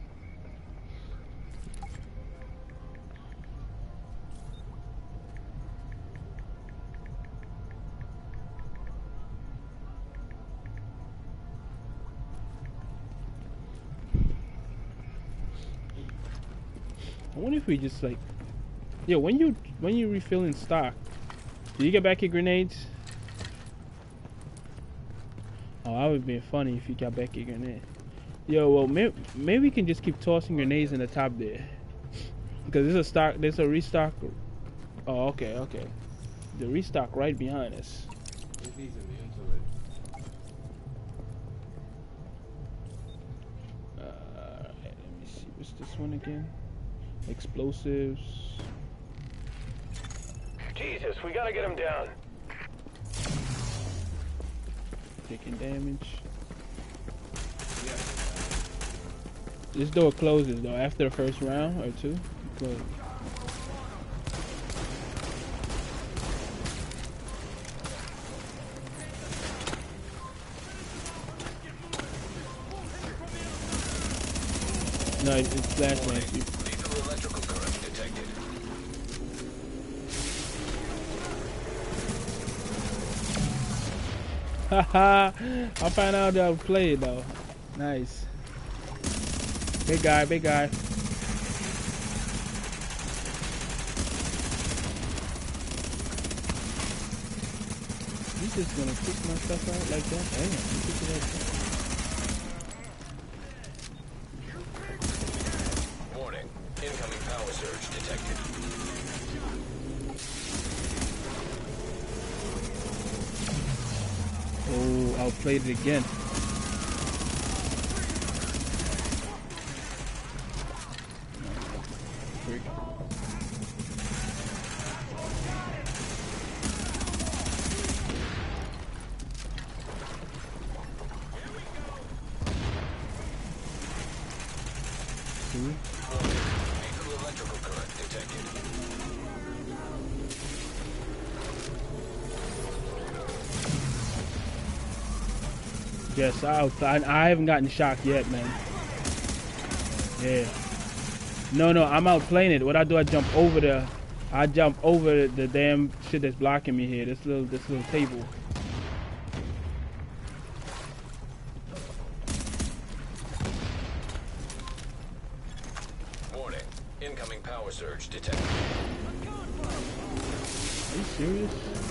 I wonder if we just like, yo, when you when you refilling stock, do you get back your grenades? Oh, that would be funny if you got back your grenade. Yo, well, maybe, maybe we can just keep tossing grenades in the top there, because there's a stock, there's a restock. Oh, okay, okay. The restock right behind us. This needs immune to it. Uh, let me see. What's this one again? Explosives. Jesus, we gotta get him down. Taking damage. This door closes though after the first round or two. It closes. No, it, it's flashlight. You- Lethal electrical current detected. Haha! I found out that I played though. Nice. Big guy, big guy. He's just gonna kick my stuff out like that. Damn, he kicked it out. Warning. Incoming power surge detected. Oh, I'll play it again. we go. Lethal electrical current detected. Yes, I, I I haven't gotten shocked yet, man. Yeah. No, no, I'm out playing it. What I do, I jump over the, I jump over the damn shit that's blocking me here. This little, this little table. Warning. Incoming power surge detected. Are you serious?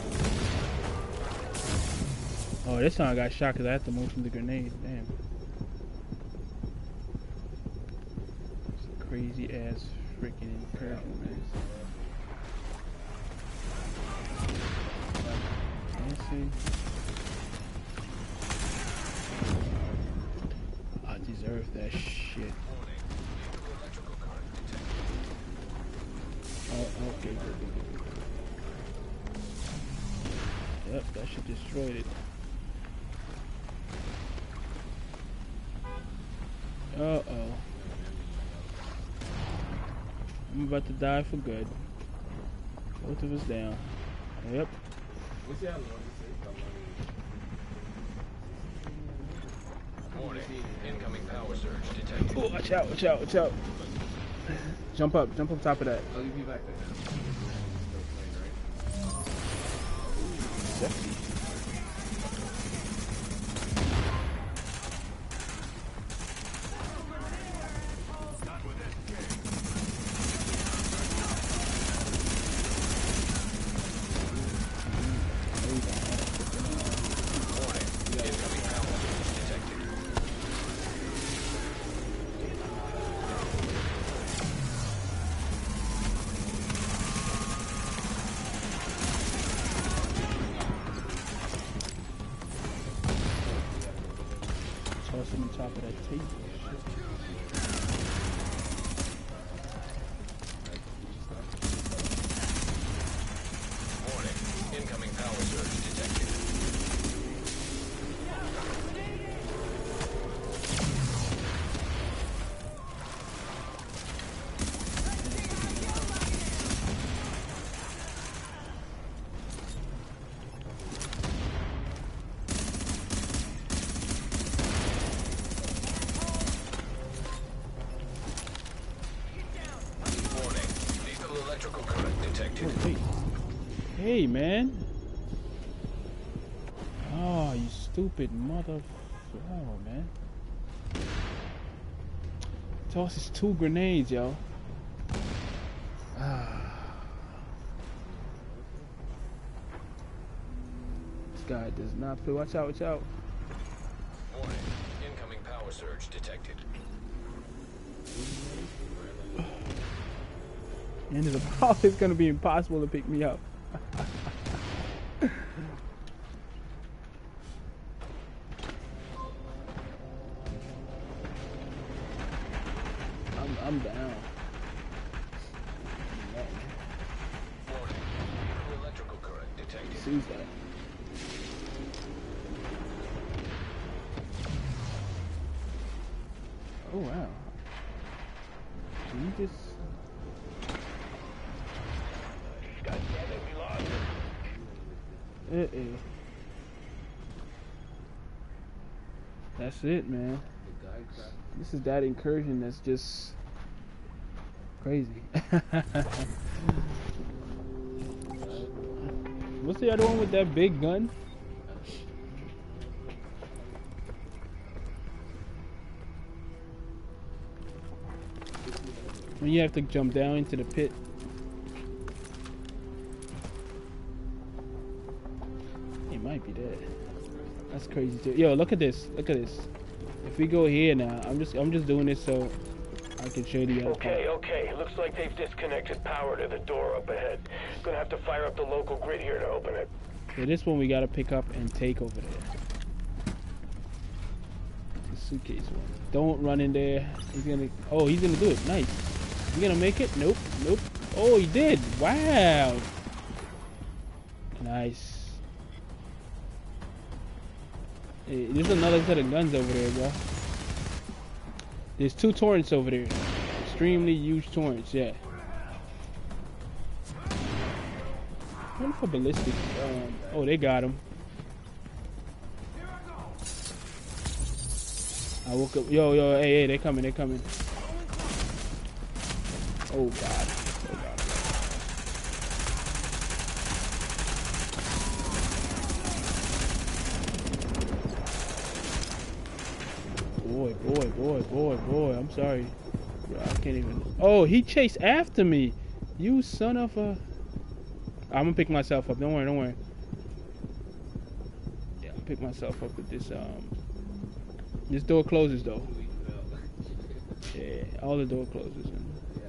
Oh, this time I got shot because I had to move from the grenade. Damn. It's a crazy ass freaking incursion, man. Let's see. I deserve that shit. Oh, okay, good, good, good, good. Yep, that shit destroyed it. Uh-oh. I'm about to die for good. Both of us down. Yep. We see how long this is. Warning. Incoming power surge detected. Oh, watch out, watch out, watch out. Jump up, jump on top of that. I'll leave you back there now. Sexy. Toss him on top of that table. Warning. Incoming power surge detected. Warning. Lethal electrical current detected. Oh, wait. Hey, man. Oh, you stupid mother. Oh, man. Tosses two grenades, yo. Ah. This guy does not play. Watch out, watch out. Warning. Incoming power surge detected. And it's, about, it's gonna be impossible to pick me up. I'm, I'm down. Warning. Lethal electrical current detected. Sees that. Oh wow. Did you just? God damn it, we lost it. Uh-uh. That's it, man. The guy crashed. This is that incursion that's just crazy. What's the other one with that big gun? When you have to jump down into the pit. He might be dead. That's crazy too. Yo, look at this. Look at this. If we go here now, I'm just I'm just doing this so I can show you the other Okay, okay. Looks like they've disconnected power to the door up ahead. Gonna have to fire up the local grid here to open it. So this one we gotta pick up and take over there. The suitcase one. Don't run in there. He's gonna. Oh, he's gonna do it. Nice. You gonna make it? Nope. Nope. Oh, he did. Wow. Nice. Hey, there's another set of guns over there, bro. There's two torrents over there. Extremely huge torrents, yeah. I wonder for ballistic. Um, oh, they got him. I woke up. Yo, yo, hey, hey, they coming, they coming. Oh, God. Oh, God. Boy, boy, boy, boy, boy. I'm sorry. Bro, I can't even. Oh, he chased after me. You son of a. I'm gonna pick myself up. Don't worry, don't worry. Yeah, I'll pick myself up with this. Um, this door closes though. Yeah, all the door closes. Man.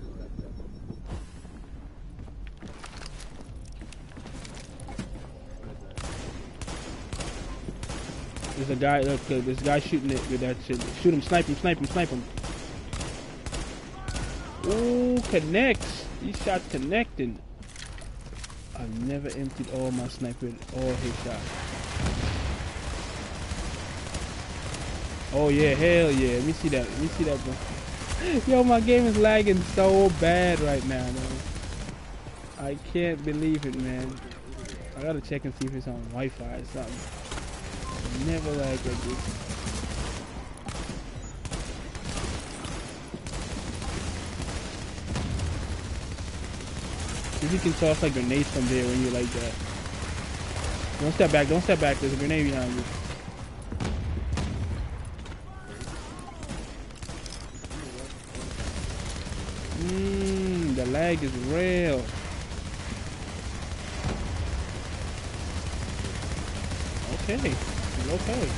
There's a guy. Look, uh, this guy shooting it with that shit. Shoot him! Snipe him! Snipe him! Snipe him! Ooh, connects. These shots connecting. I've never emptied all my sniper, all his shots. Oh yeah, hell yeah. Let me see that. Let me see that, bro. Yo, my game is lagging so bad right now, man. I can't believe it, man. I gotta check and see if it's on Wi-Fi or something. Never lag like this. If you can toss like grenades from there when you like that. Don't step back, don't step back, there's a grenade behind you. Mmm, the lag is real. Okay, okay.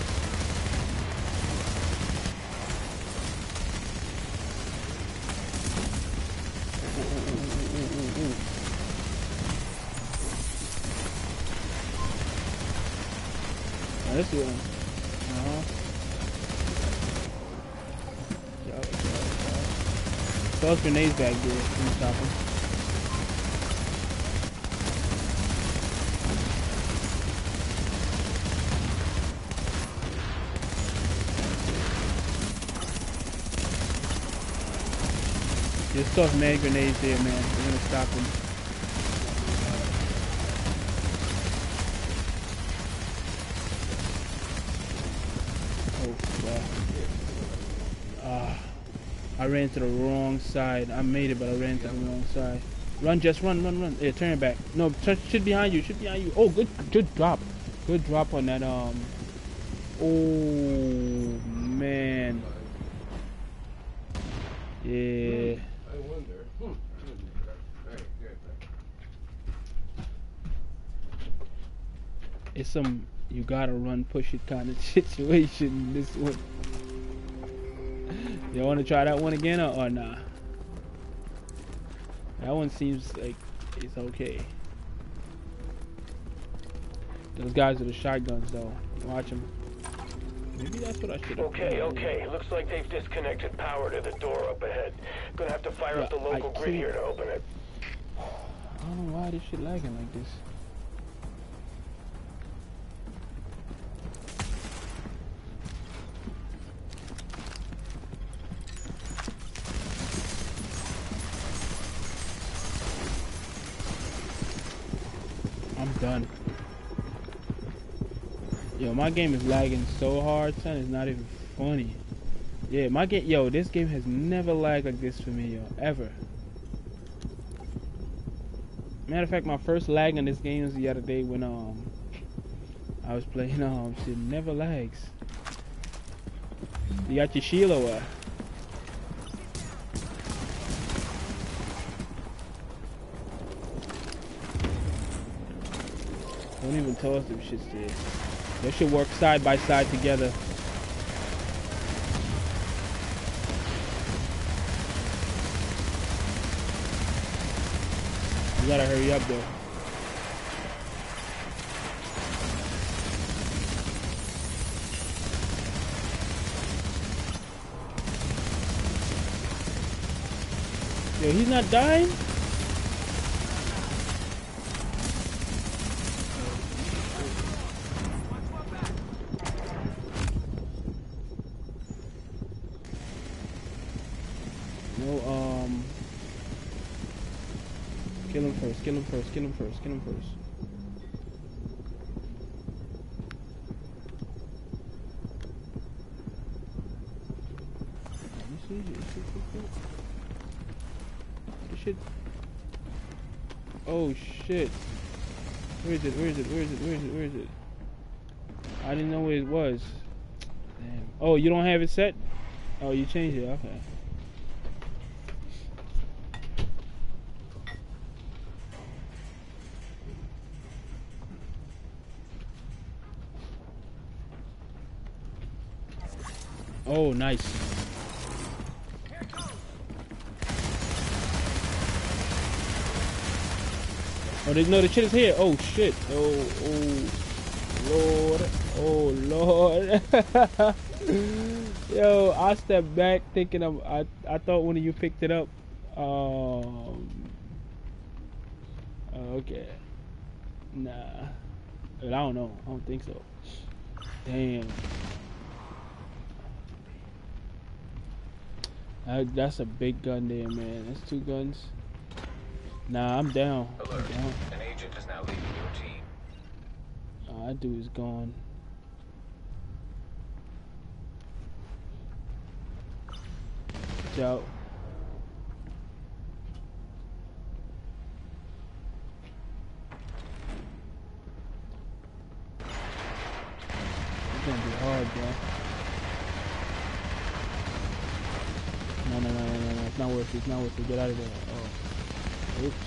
This one. Uh-huh. Those grenades back there. Let me stop them. There's tough mad grenades there, man. We're gonna stop them. I ran to the wrong side. I made it, but I ran to the wrong side. Run, just run, run, run. Yeah, turn it back. No, should behind you. Should behind you. Oh, good, good drop. Good drop on that. Um. Oh man. Yeah. I wonder. Hmm. Alright, It's some you gotta run, push it kind of situation. This one. You want to try that one again or, or nah? That one seems like it's okay. Those guys with the shotguns though, watch them. Maybe that's what I should have Okay, done. okay. Looks like they've disconnected power to the door up ahead. Gonna have to fire Yeah, up the local I grid here to open it. I don't know why this shit lagging like this. I'm done. Yo, my game is lagging so hard, son. It's not even funny. Yeah, my game. Yo, this game has never lagged like this for me, yo, ever. Matter of fact, my first lag on this game was the other day when um I was playing um shit. Never lags. You got your shield or what? Don't even toss them shits there. They should work side by side together. You gotta hurry up though. Yo, he's not dying? No, um... Kill him first, kill him first, kill him first, kill him first. Let me see, this shit, this shit. Oh shit. Where is it, where is it, where is it, where is it, where is it? I didn't know where it was. Damn. Oh, you don't have it set? Oh, you changed it, okay. Oh, nice. Oh, they, no, the shit is here. Oh, shit. Oh, oh, Lord. Oh, Lord. Yo, I stepped back thinking of, I, I thought one of you picked it up. Um, okay. Nah. But I don't know. I don't think so. Damn. Uh, that's a big gun there, man. That's two guns. Nah, I'm down. Alert. I'm down. An agent is now leaving your team. Oh, that dude is gone. Watch out. It's gonna be hard, bro. No, no, no, no, no, no. It's not worth it. It's not worth it. Get out of there. Oh. Oops.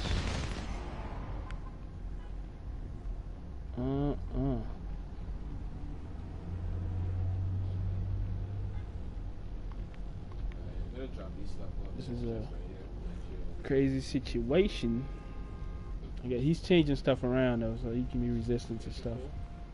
Uh-uh. This is a crazy situation. Okay, he's changing stuff around though, so he can be resistant to stuff.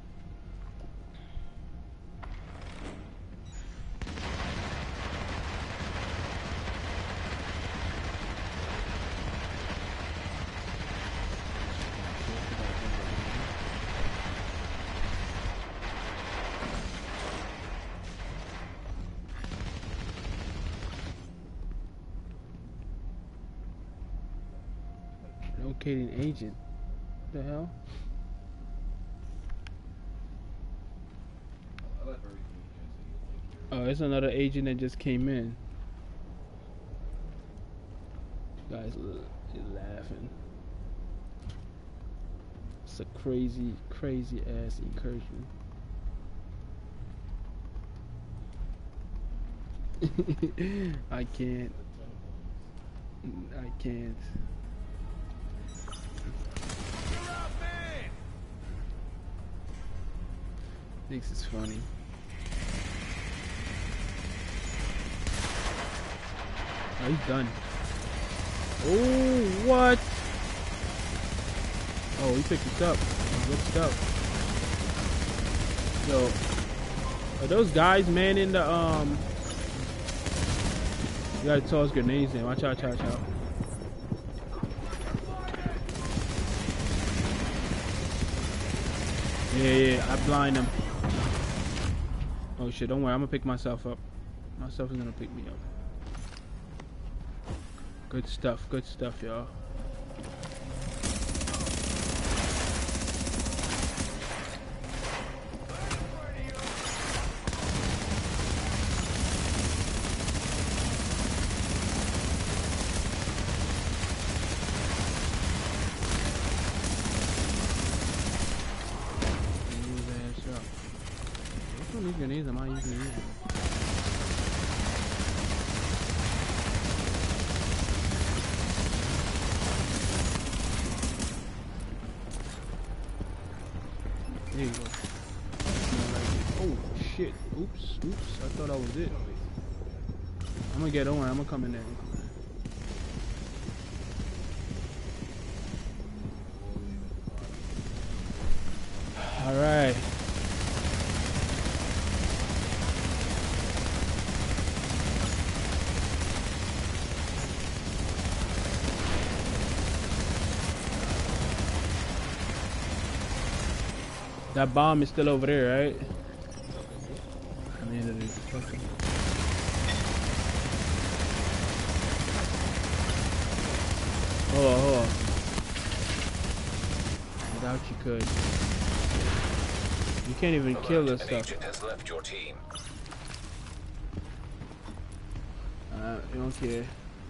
Locating agent. What the hell? Oh, it's another agent that just came in. Guys, you're laughing. It's a crazy, crazy ass incursion. I can't. I can't. Thinks it's funny. Oh, he's done. Oh, what? Oh, he picked us up. Good stuff. Yo, are those guys manning the um? You gotta toss grenades in. Watch out, watch out, watch out. Yeah, yeah, I blind him. Oh shit, don't worry, I'm gonna pick myself up. Myself is gonna pick me up. Good stuff, good stuff, y'all. These grenades am I using these? There you go. Oh shit. Oops, oops. I thought that was it. I'm gonna get on. I'm gonna come in there. Alright. That bomb is still over there, right? I mean, it is fucking... Hold on, hold on. I doubt you could. You can't even kill this An stuff. agent has left your team. Uh, you don't care.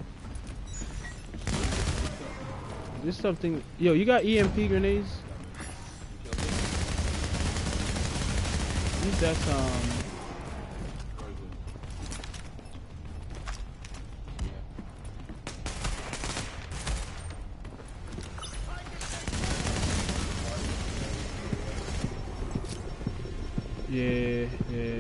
Is this something? Yo, you got E M P grenades? I think that's um. Yeah, yeah.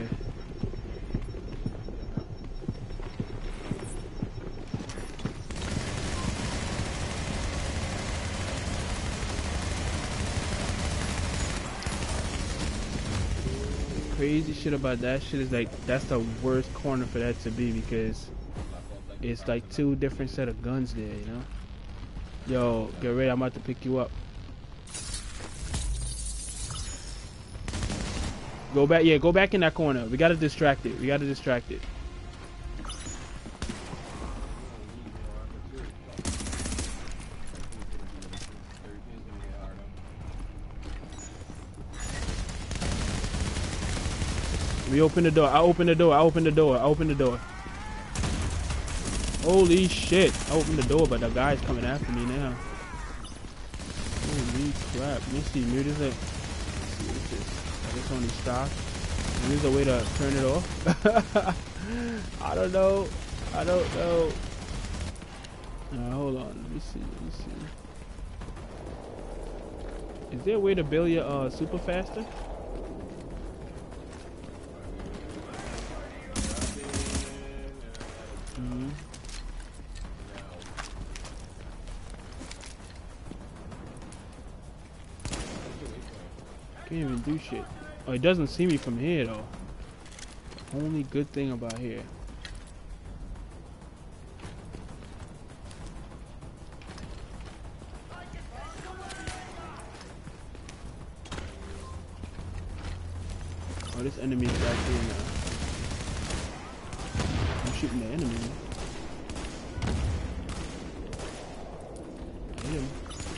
Crazy shit about that shit is like that's the worst corner for that to be because it's like two different set of guns there, you know? Yo, get ready, I'm about to pick you up. Go back, yeah, go back in that corner. We gotta distract it. We gotta distract it. We open the door. I open the door. I open the door. I open the door. Holy shit. I opened the door, but the guy's coming after me now. Holy crap. Let me see. Maybe there's a... Let's see what's this. It's only stock. And there's a way to turn it off. I don't know. I don't know. Uh, hold on. Let me see. Let me see. Is there a way to build your uh, super faster? Mm-hmm. Can't even do shit. Oh, it doesn't see me from here though. Only good thing about here. Oh, this enemy's back here now. I'm shooting the enemy. I hit him.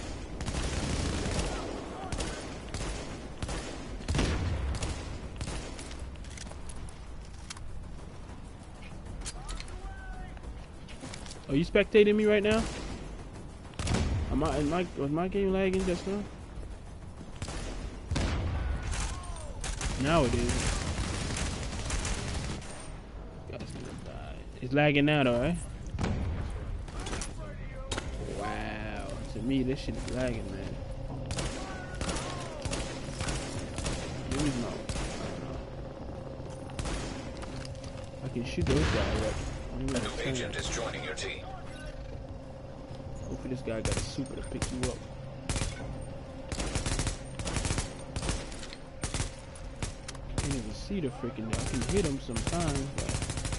Are you spectating me right now? Am I, am I, was my game lagging just now? Now it is. Guy's gonna die. It's lagging now though, right? Wow. To me, this shit is lagging, man. There is no. I can shoot those guys up. A new agent is joining your team. Hopefully this guy got a super to pick you up. I can't even see the freaking guy. I can hit him sometimes, but...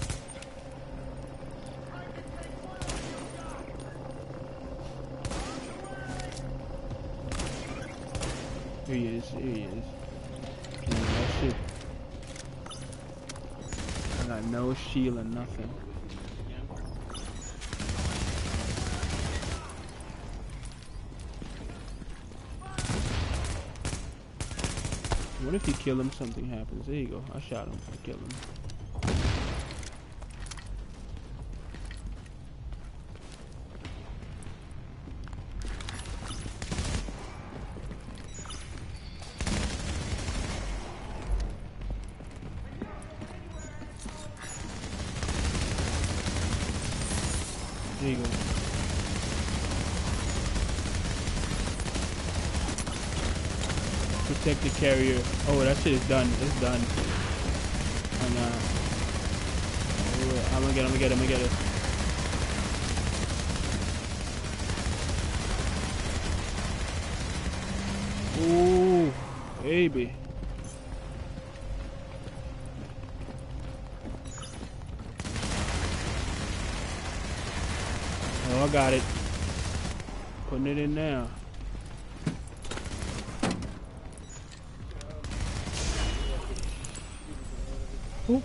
Here he is, here he is. And that shit. I got no shield or nothing. What if you kill him, something happens? There you go. I shot him. I killed him. There you go. Protect the carrier. Oh, that shit is done. It's done. And uh, oh, I'm gonna get. I'm gonna get. I'm gonna get it. Ooh, baby. Oh, I got it. Putting it in now. Oop.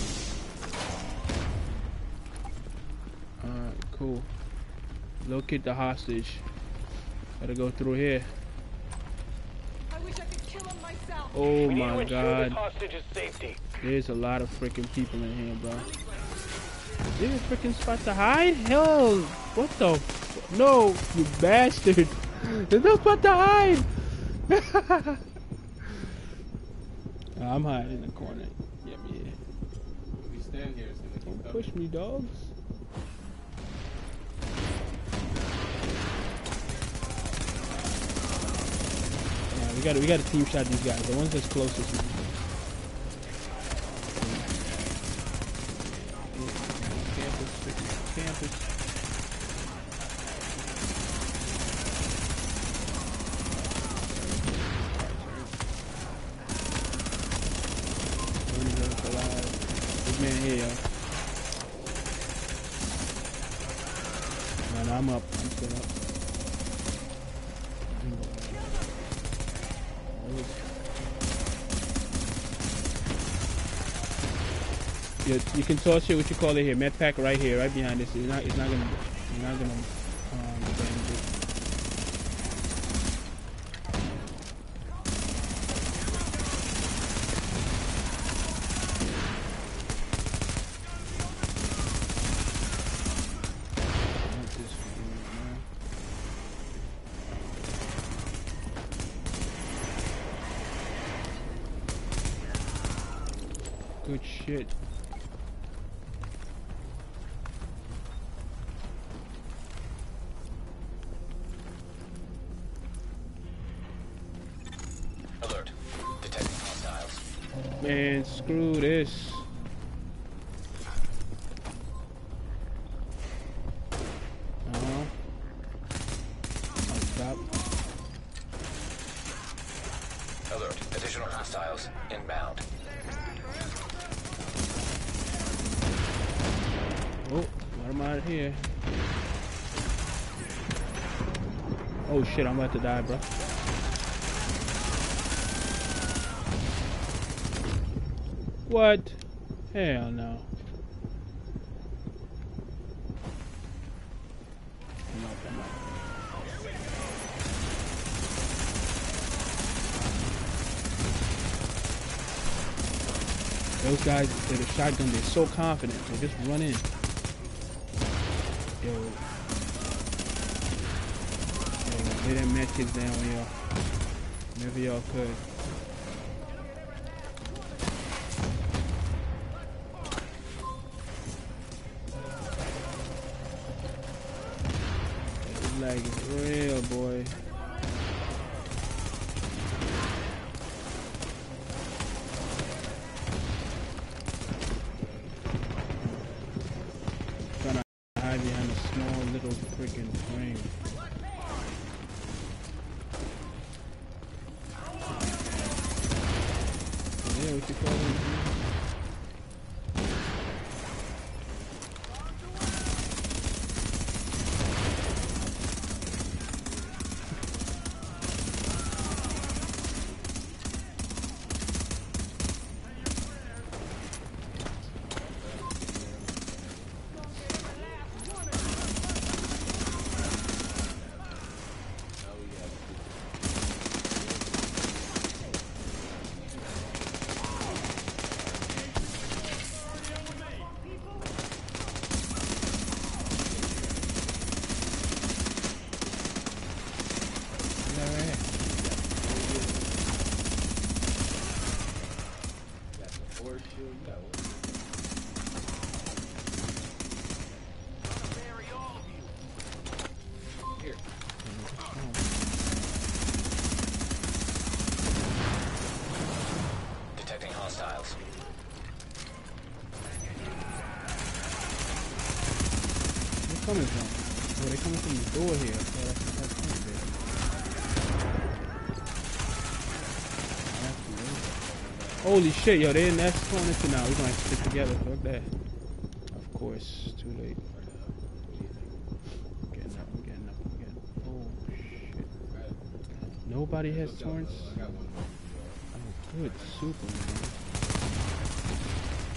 Alright, cool. Locate the hostage. Gotta go through here. I wish I could kill him myself. Oh We need to my ensure god. this hostage's safety. There's a lot of freaking people in here, bro. Is there a freaking spot to hide? Hell, what the? F no, you bastard. There's no spot to hide. I'm hiding in the corner. Yep, yeah. If we stand here, it's gonna keep Don't coming. push me, dogs. Yeah, we gotta, we gotta team shot these guys. The ones that's closest. Man. Campus, freaking campus. This man here, yo. Man, I'm up. I'm still up. You, you can toss it, what you call it here, med pack right here, right behind this. It's not, it's not gonna, it's not gonna, um, damage it. What's this for you, man? Good shit. Alert. Detecting hostiles. Man, screw this. Uh-huh. Oh, stop. Alert. Additional hostiles inbound. Oh, let him out of here. Oh shit, I'm about to die, bro. What? Hell no. Come on, come on. Those guys with a shotgun, they're so confident. They just run in. Yo. Yo, lay them medkits down, y'all. Whenever y'all could. This lag is real, boy. Trying to hide behind a small little freaking frame. Yeah, what you call it? Detecting hostiles. Where coming from? Oh, they coming from the door here. Oh, that's, that's point there. Holy shit, yo, they in that corner to now. We're gonna stick together. Fuck that. Of course, too late. I'm getting up, I'm getting up, I'm getting up. Oh shit. Nobody has torrents? Oh, good, super, man.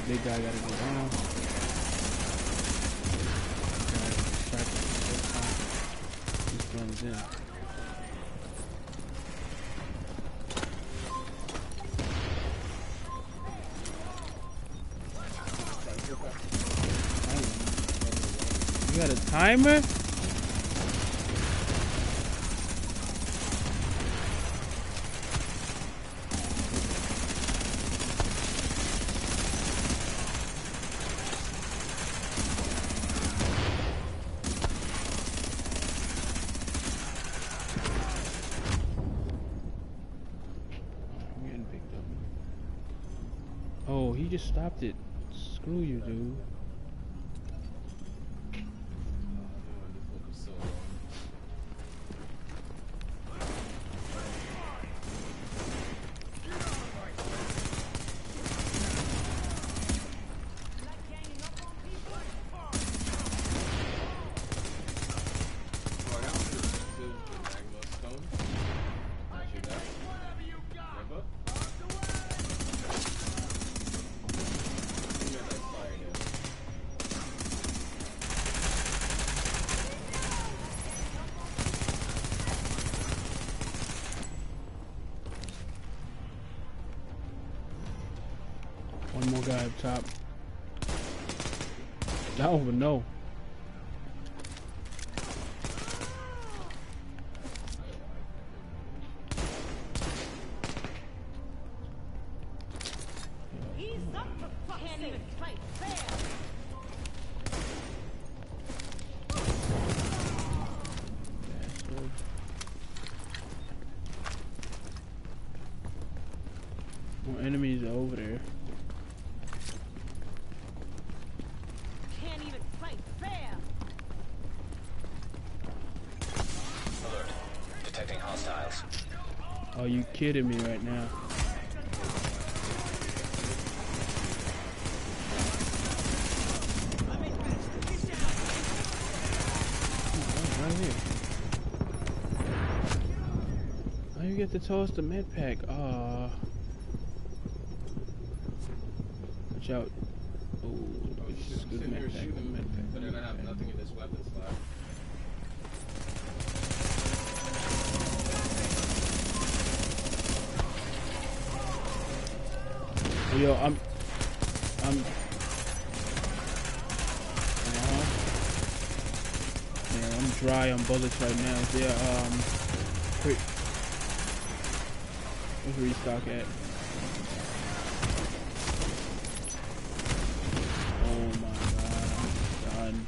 Big guy gotta go down. Guy distracted the whole time. Just runs in. You got a timer? Oh, he just stopped it. Screw you, dude. One more guy up top. I don't even know. He's up for fuck's sake. Can't even fight fair. Bastard. More enemies are over there. Can't even fight fair. Alert. Detecting hostiles. Oh, you kidding me right now? Right here. How you get to toss the med pack? Ah. Watch out. Oh, it's Shoot, good sitting med here pack. shooting, Med pack. but then I have nothing in this weapon slot. Yo, I'm, I'm, uh, man, I'm dry on bullets right now. Yeah, um, quick, where's restock at? Oh my god, I'm done.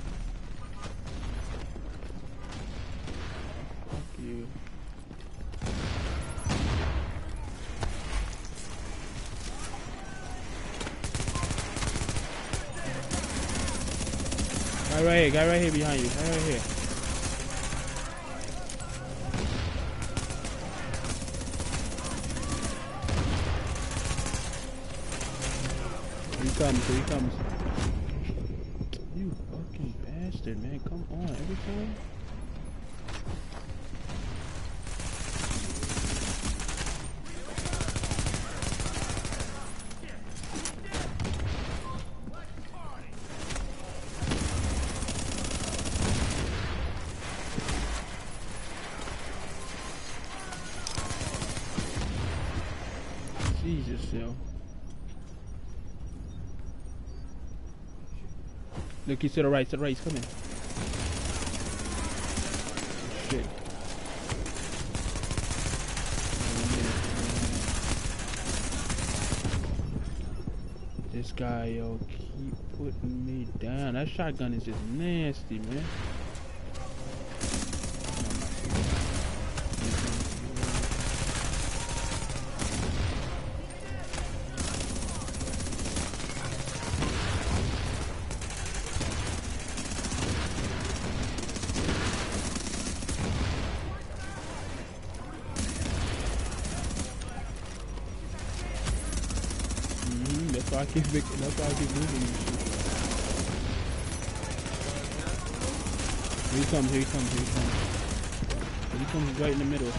Fuck you. Guy right here, guy right here behind you, guy right here. Here he comes, here he comes. You fucking bastard, man, come on, every time. Jesus, yo. Look, he's to the right, to the right, he's coming. Shit. This guy, yo, keep putting me down. That shotgun is just nasty, man. That's why I keep big, that's why I keep moving and shit. Here he comes, here he comes, here he comes. Here he comes right in the middle.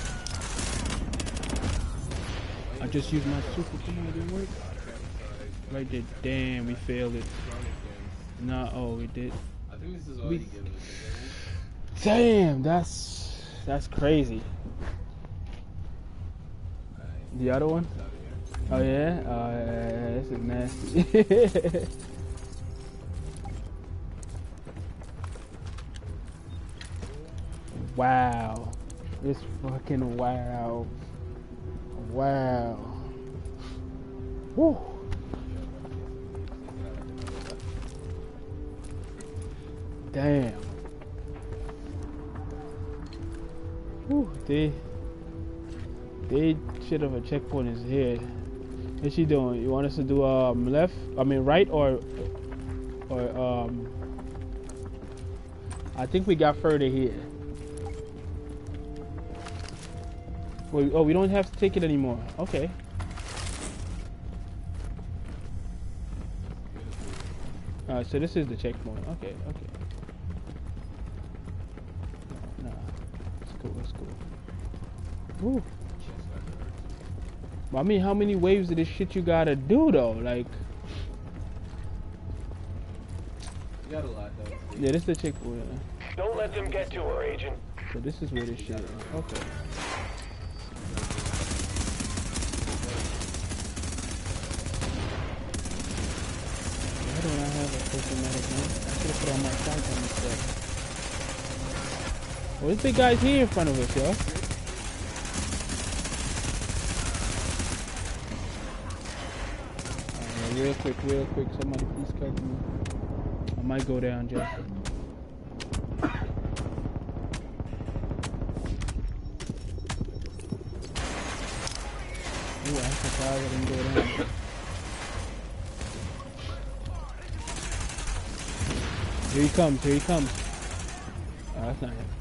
I just used my super, come on, it didn't work. Right there. Damn, we failed it. Chronic games. Nah, oh, we did. I think this is all We- he gives us, isn't Damn, that's that's crazy. it? Alright, The other one? it's out of here. Oh yeah? Oh yeah, this is nasty. Wow. It's fucking wow. Wow. Woo. Damn. Woo. They they shit of a checkpoint is here. What's she doing? You want us to do um left? I mean right or or um I think we got further here. Wait, oh, we don't have to take it anymore. Okay. Alright, so this is the checkpoint. Okay, okay. Nah, it's cool, it's cool. Woo. Well, I mean, how many waves of this shit you gotta do though? Like, You got a lot though. yeah, this is the checkpoint. Don't let them get to her, Agent. So this is where this shit is. Okay. Why don't I have a systematic gun? I should have put on my shotgun instead. Well, this big guy's here in front of us, yo. Alright, real quick, real quick. Somebody please cover me. I might go down, Jesse. Ooh, I'm surprised I didn't go down. Here he comes, here he comes. Oh, that's not him.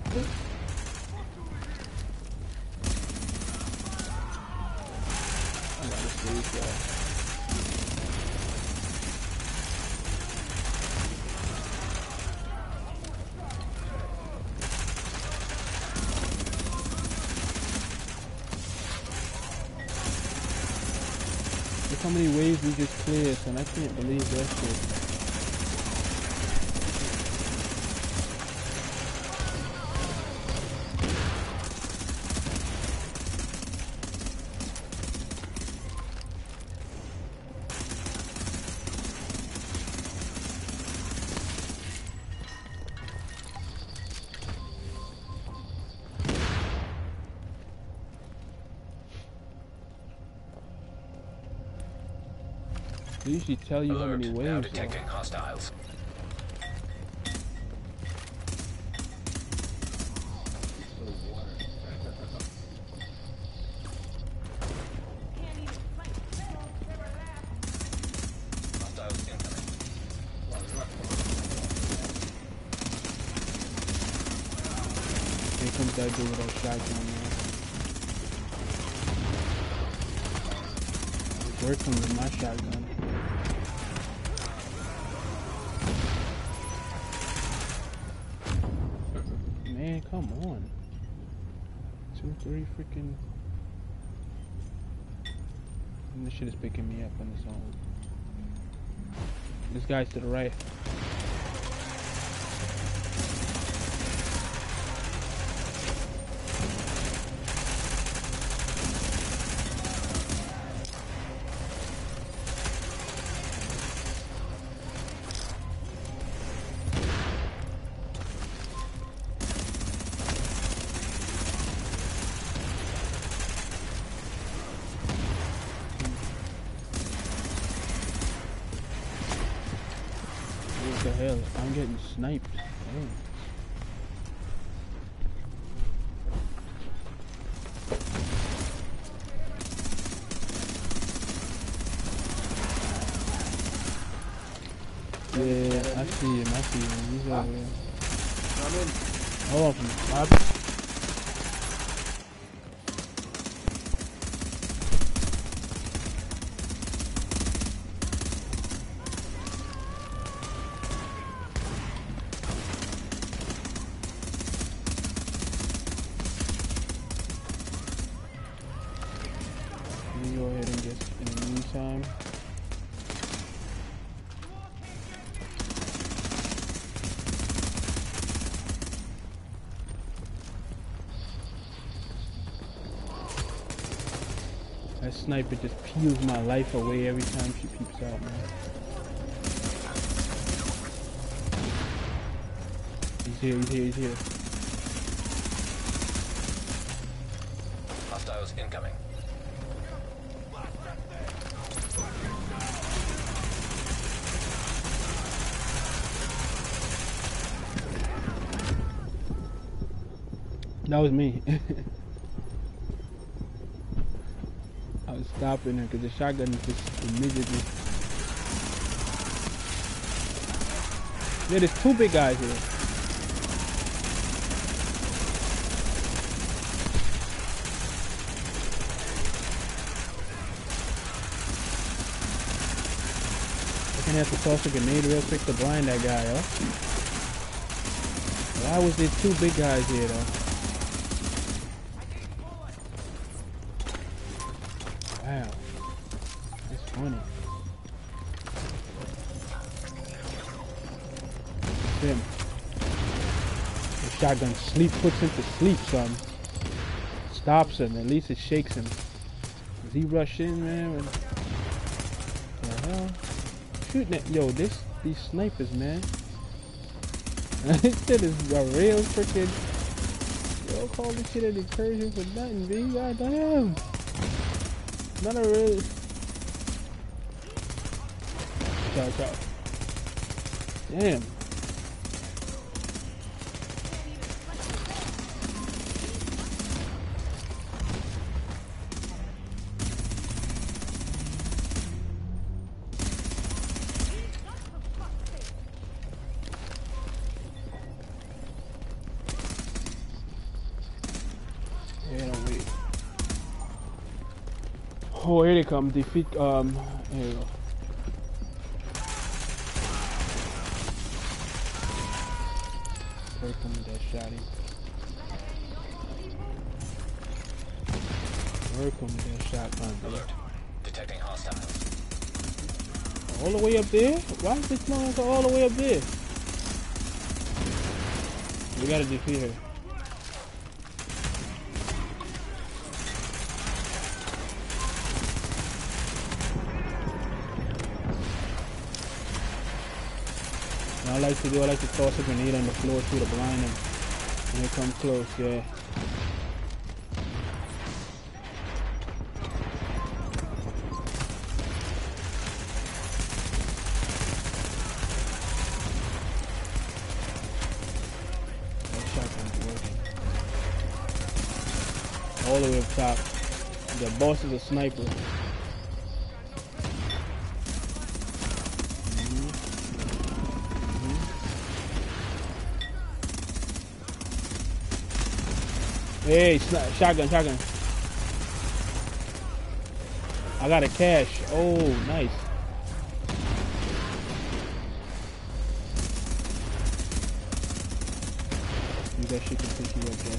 I gotta see, y'all. Look how many waves we just cleared, son. I can't believe that shit. They usually tell you how Alert. many Now waves there detecting are. hostiles. Can't even fight. Never left. Hostiles incoming. Here comes that dude with that shotgun, man. Where comes with my shotgun? Man, come on. Two, three freaking... This shit is picking me up on its own. This guy's to the right. What the hell? I'm getting sniped. Damn. Yeah, I see him. I see him. He's over there. Come in. Hold on for me. I- Let me go ahead and get in the meantime. sniper just peels my life away every time she peeps out, man. He's here, he's here, he's here. Hostiles incoming. That was me. I was stopping her because the shotgun just immediately. Yeah, there's two big guys here. I'm gonna have to toss a grenade real quick to blind that guy, huh? Why was there two big guys here, though? Wow, that's funny. Him. The shotgun sleep puts him to sleep, son. Stops him, at least it shakes him. Does he rush in, man? What the hell? Shooting at, yo, this, these snipers, man. This shit is a real freaking. Yo, call this shit an incursion for nothing, B. God damn. Not a real. Ciao, ciao. Damn. Oh, here they come. Defeat, um, here we go. Work with that shotty. Work with that shotgun, dude. Detecting hostiles. All the way up there? Why is this motherfucker all the way up there? We gotta defeat her. I like to do, I like to toss a grenade on the floor too to blind them when they come close, yeah. That shotgun's working. All the way up top. The boss is a sniper. Hey, shotgun, shotgun. I got a cache. Oh, nice. Use that shit to pick you up, bro.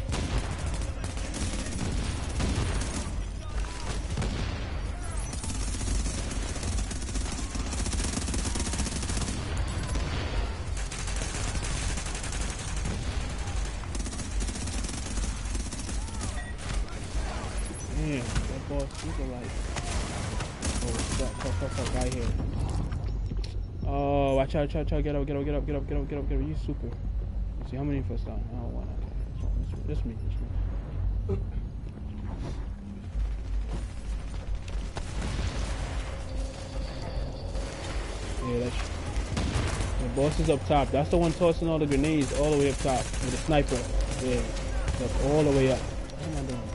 Damn, that boss super light. Oh, fuck, fuck, fuck, fuck, right here. Oh, watch out, watch out, watch out, get up, get up, get up, get up, get up, get up, get up, you super. Let's see, how many first down? I don't want to. This me, this me. Yeah, that's... The boss is up top. That's the one tossing all the grenades all the way up top. With the sniper. Yeah, that's all the way up. What am I doing?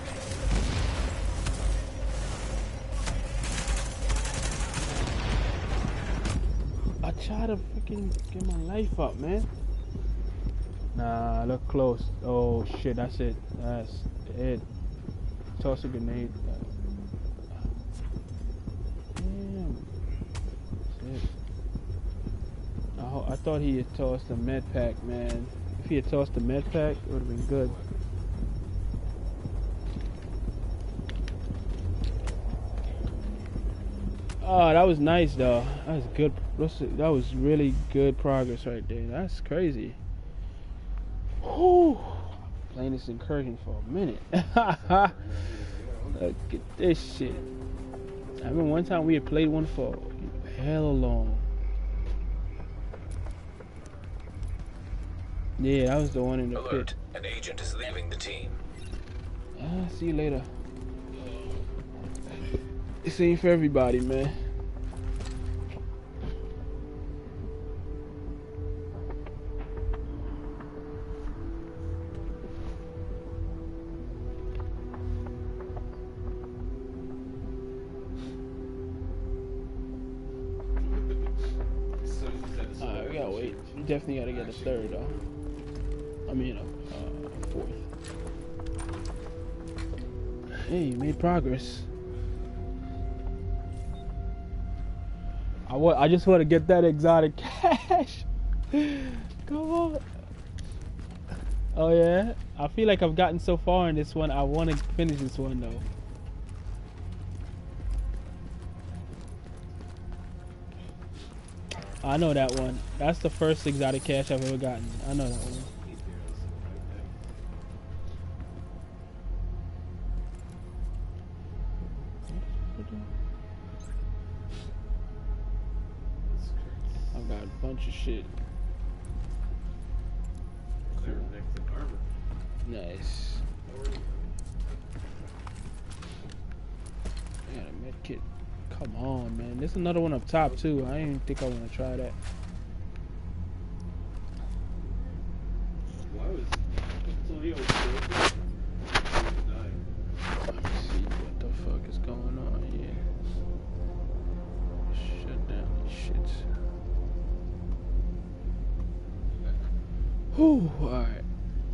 I try to freaking get my life up, man. Nah, look close. Oh shit, that's it. That's it. Toss a grenade. Damn. That's it. I, ho I thought he had tossed the med pack, man. If he had tossed the med pack, it would have been good. Oh, that was nice though. That was good. That was really good progress right there. That's crazy. Whew. Playing this incursion for a minute. Look at this shit. I remember one time we had played one for hella long. Yeah, that was the one in the Alert. pit. An agent is leaving the team. Ah, see you later. This ain't for everybody, man. So you said it's Alright, we gotta wait. You definitely gotta get a third, though. I mean, a uh, fourth. Hey, you made progress. I wa- I just want to get that exotic cash. Come on. Oh yeah. I feel like I've gotten so far in this one. I want to finish this one though. I know that one. That's the first exotic cash I've ever gotten. I know that one. I've got a bunch of shit. Clear next to armor. Nice. I got a med kit. Come on, man. There's another one up top too. I didn't think I want to try that. Why was Antonio broken? Let me see what the fuck is going on here. Shut down these shits. Whew, alright.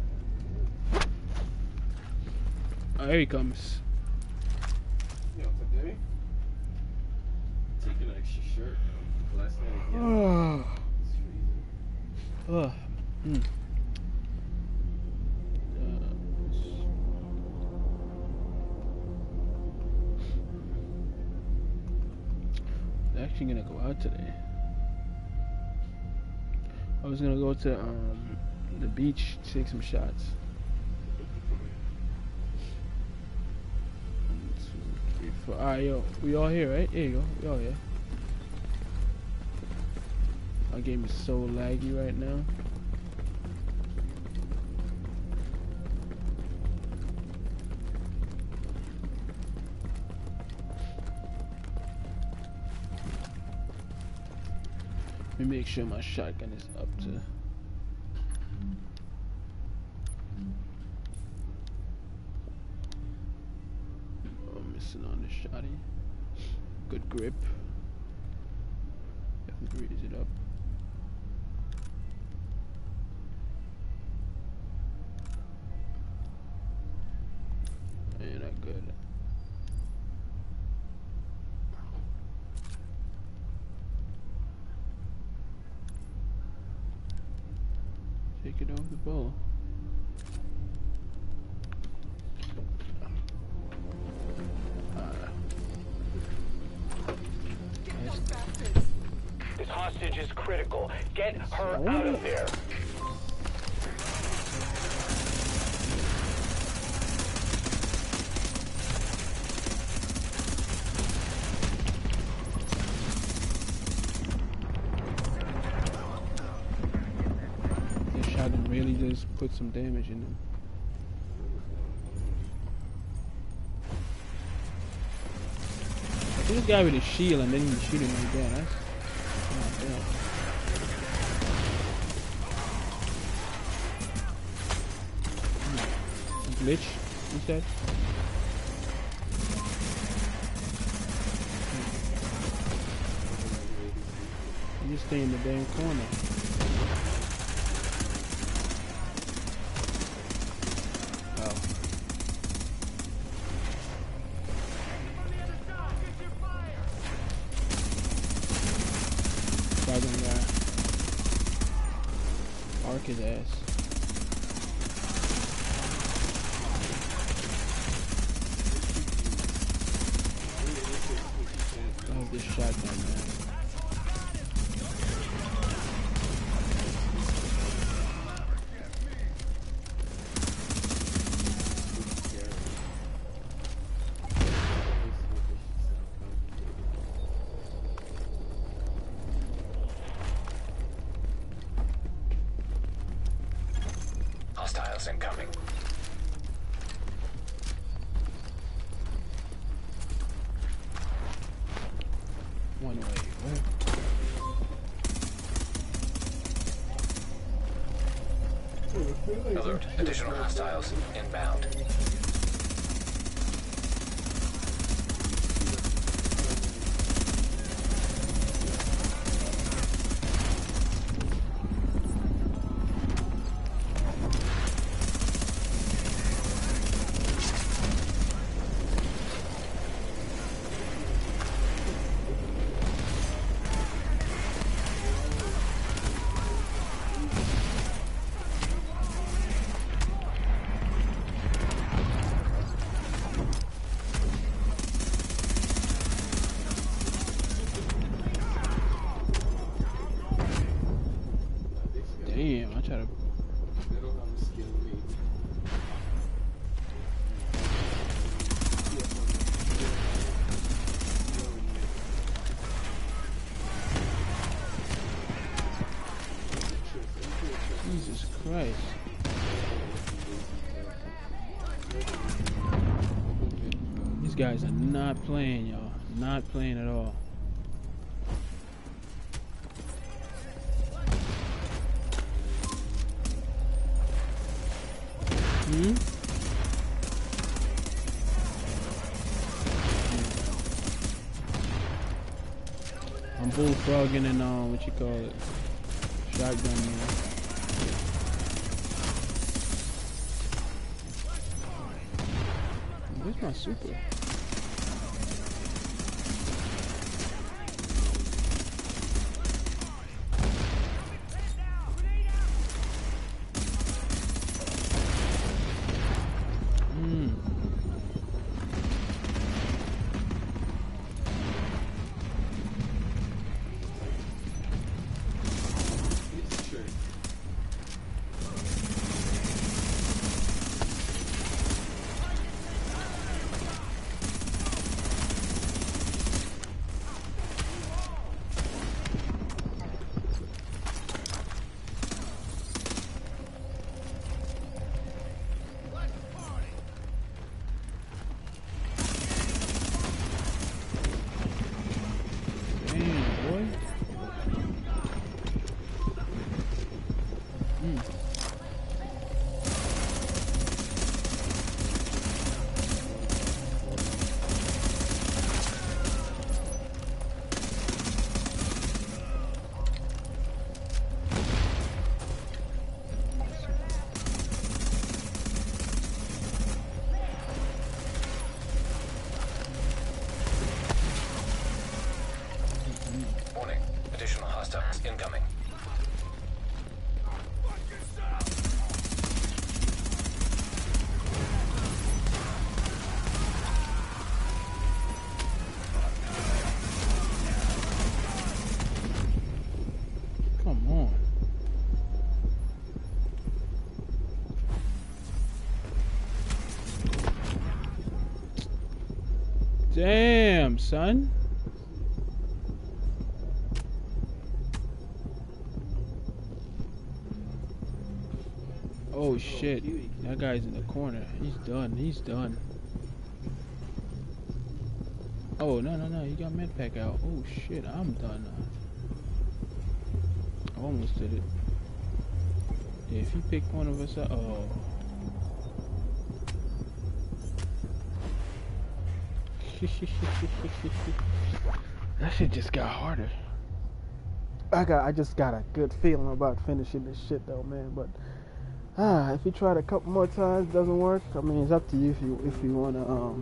Oh, here he comes. You know, today, taking an extra shirt. Last night again. Oh. It's freezing. Ugh. Mm. Uh, actually gonna go out today. I was gonna go to um the beach, take some shots. One, two, three, four. Alright, yo, we all here, right? There you go. We all here. My game is so laggy right now. Let me make sure my shotgun is up to. I'm missing on the shotty. Good grip. Definitely raise it up. Yeah, not good. Take it off the ball. This hostage is critical. Get her out of there. This shotgun really does put some damage in them. I think this guy with his shield and then you shoot him like that. That's oh, damn. Hmm. Glitch, you said? You just stay in the damn corner. Oh. Shotgun guy. Arc his ass. Love this shotgun, man. hostiles incoming. One way. Where? Alert. Additional hostiles inbound. Damn, I try to. They don't have a skill mate. Jesus Christ. These guys are not playing, y'all. Not playing at all. Hmm? I'm bullfrogging and uh, what you call it? Shotgun, man. Where's my super? Hmm. Warning. Additional hostiles incoming. Come on. Damn, son. Oh shit, that guy's in the corner. He's done, he's done. Oh, no, no, no, he got med pack out. Oh shit, I'm done now. I almost did it. Yeah, if he picked one of us up, oh. That shit just got harder. I got, I just got a good feeling about finishing this shit though, man, but Ah, if you try it a couple more times, doesn't work. I mean, it's up to you if you if you wanna. Um,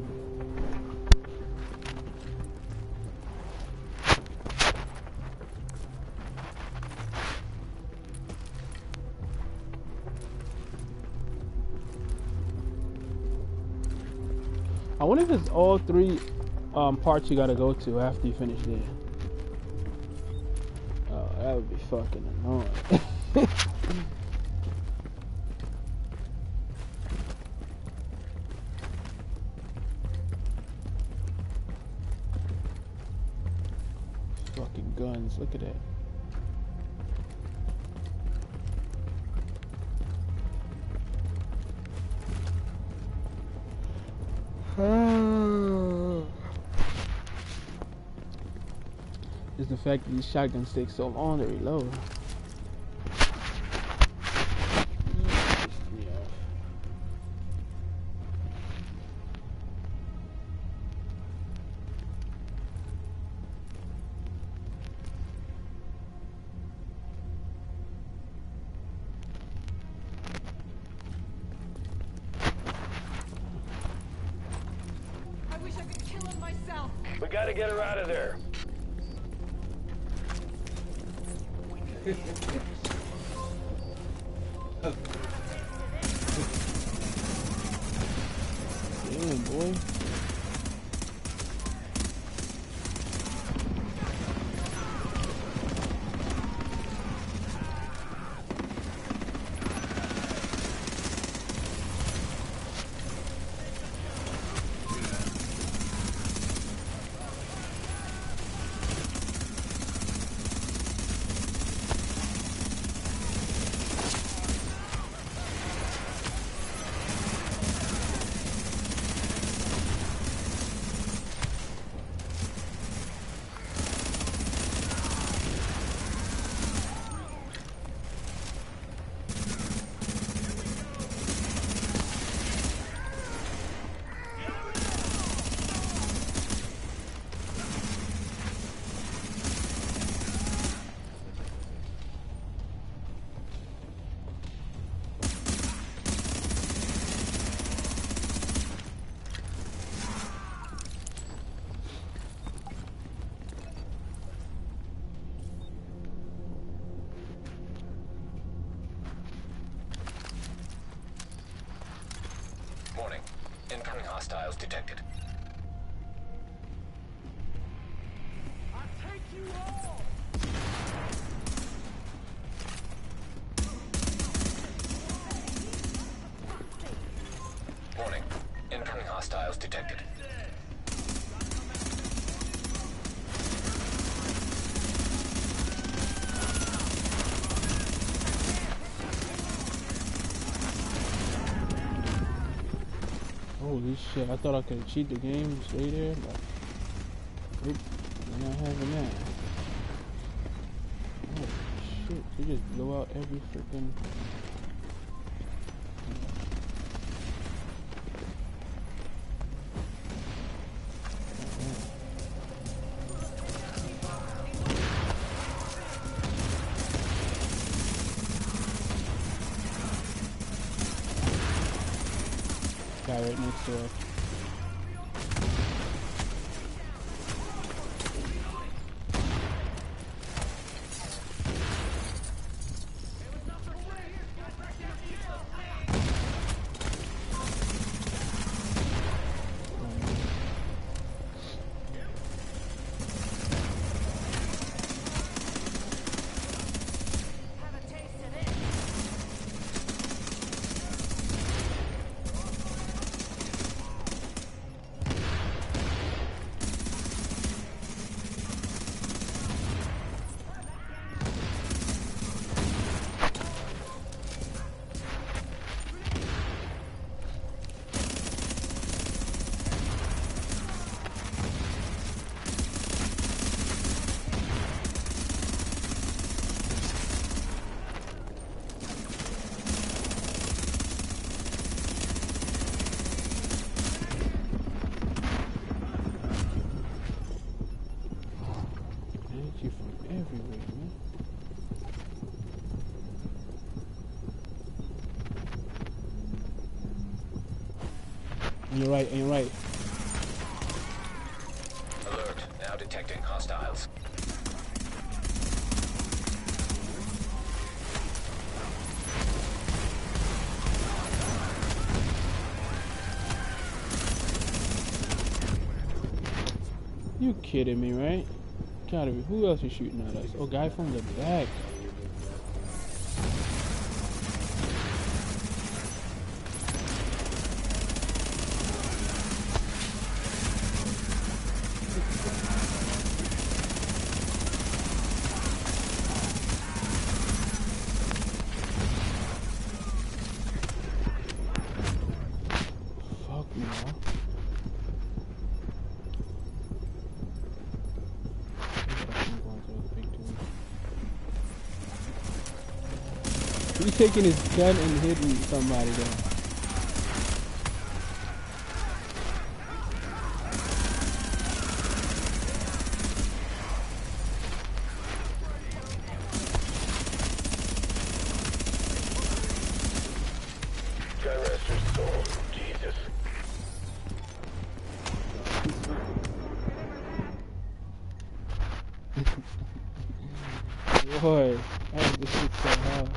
I wonder if it's all three um, parts you gotta go to after you finish there. Oh, that would be fucking annoying. Fucking guns, look at that. It's the fact that these shotguns take so long to reload. I wish I could kill him myself. We gotta get her out of there. Damn, boy. Warning. Incoming hostiles detected. Warning. Incoming hostiles detected. Holy shit, I thought I could cheat the game and stay there, but nope, we're not having that. Oh shit, they just blow out every freaking... Guy right next to us. You from everywhere, man. On your right, on your right. Alert. Now detecting hostiles. You kidding me, right? Gotta be. Who else is shooting at us? Oh, guy from the back. Fuck me, huh? He's taking his gun and hitting somebody there. God rest her soul. Jesus. Boy, that was shit so hard.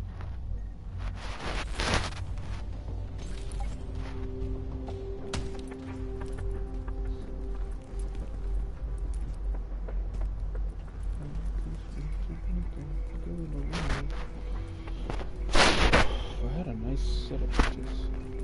I had a nice setup with this.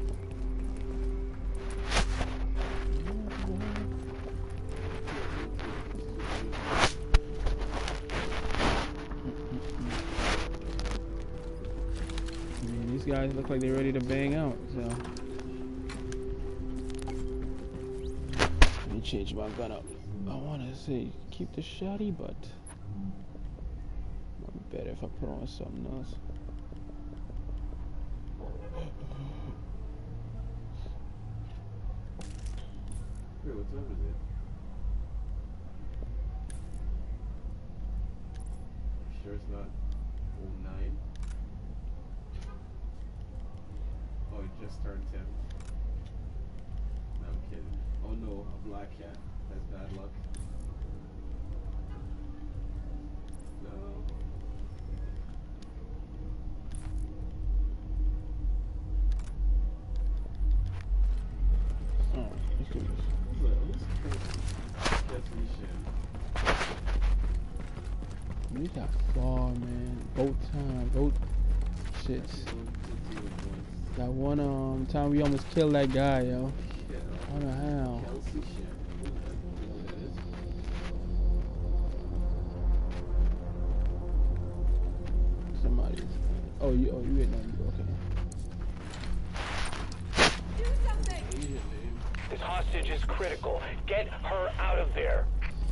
I mean, these guys look like they're ready to bang out, so. Let me change my gun up. I want to say keep the shotty, but might be better if I put on something else. Wait, what time is it? Sure it's not oh nine? Oh, it just turned ten. No, I'm kidding. Oh no, a black cat. That's bad luck. No. Alright, let's do this. Look, who's That's me shit. We got far, man. Both time, both shits. That one um time we almost killed that guy, yo. What the hell? Kelsey shit. Somebody. Oh, you. Oh, you waiting on you. Okay. Do something! Asian name. This hostage is critical. Get her out of there.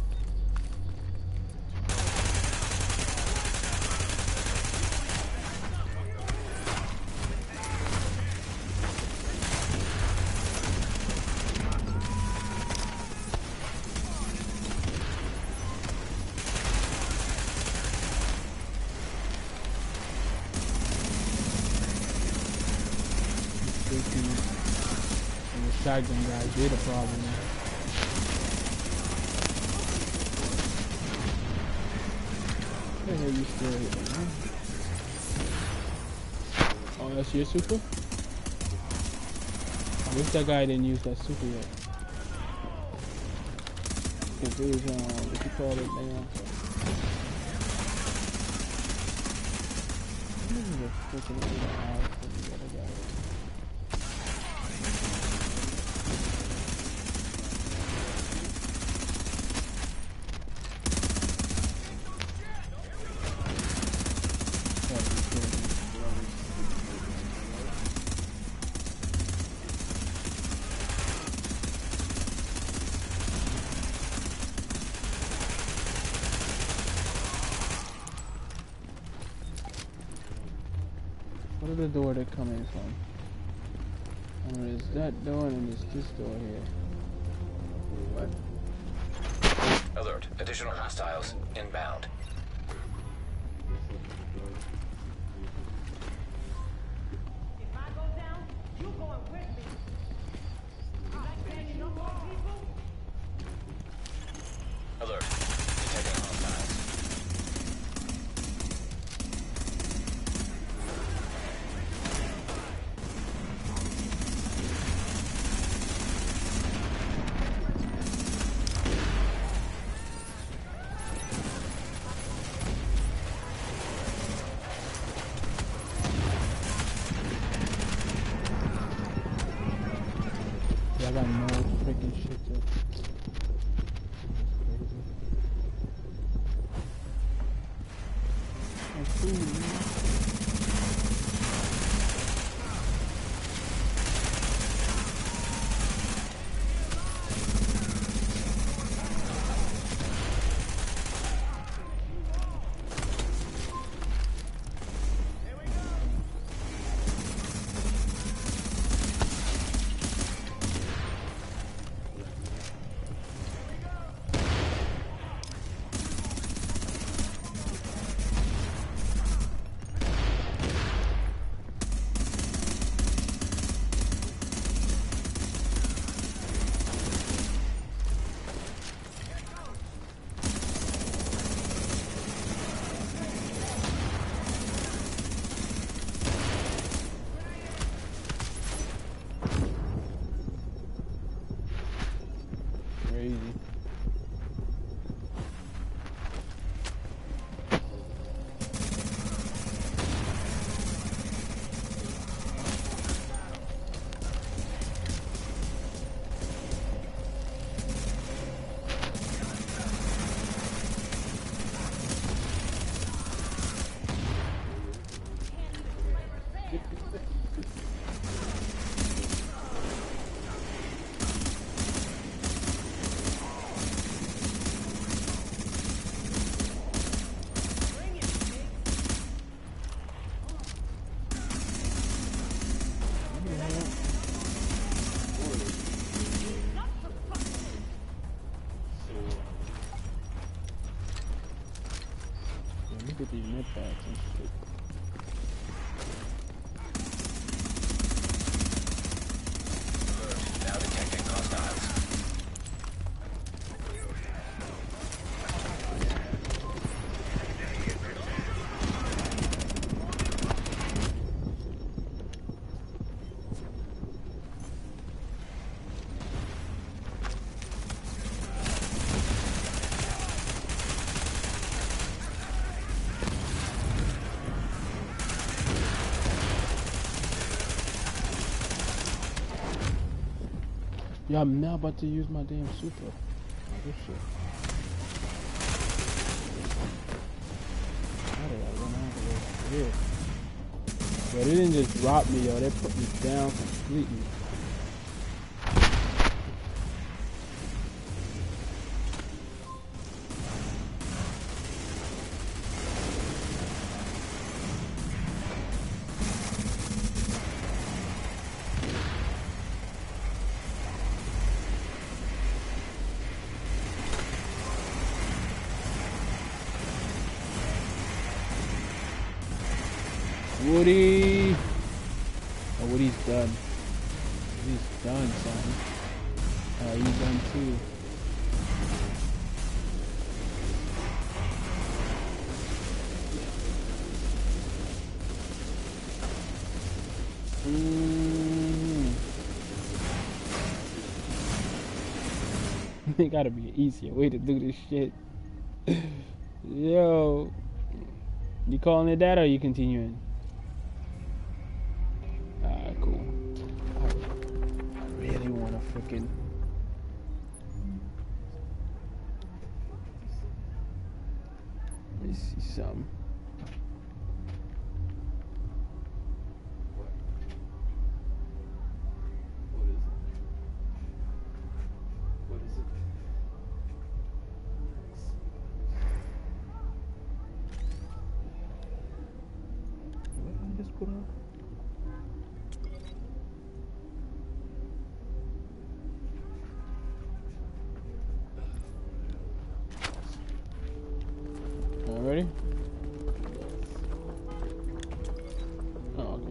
And the shotgun guy did a problem. Man. What the hell you still here, man? Oh, that's your super? I wish that guy didn't use that super yet. Cause it was, um, what you call it, man? This is a freaking eye for the other guy. What are the door they're coming from? Oh, there's that door and there's this door here. What? Alert. Additional hostiles inbound. If I go down, you going with me. Like that, no more people? Alert. Detecting hostiles. I got no freaking shit to. That's cool, man. Look at these med packs and shit. Alert. Now detecting hostiles. Yeah, I'm now about to use my damn super. Oh, this shit. How did I run out of here? But they didn't just drop me, yo. They put me down completely. Woody! Oh, Woody's done. He's done, son. Uh, he's done too. Mm. There gotta be an easier way to do this shit. Yo. You calling it that or you continuing? Alright, cool. I, I really wanna freaking. Let me see some. What? What is it? What is it? What did I just put on? All ready? Oh, okay.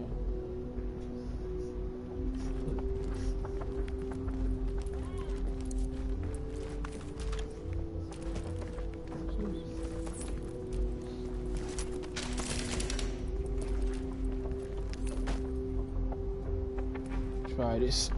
Try this.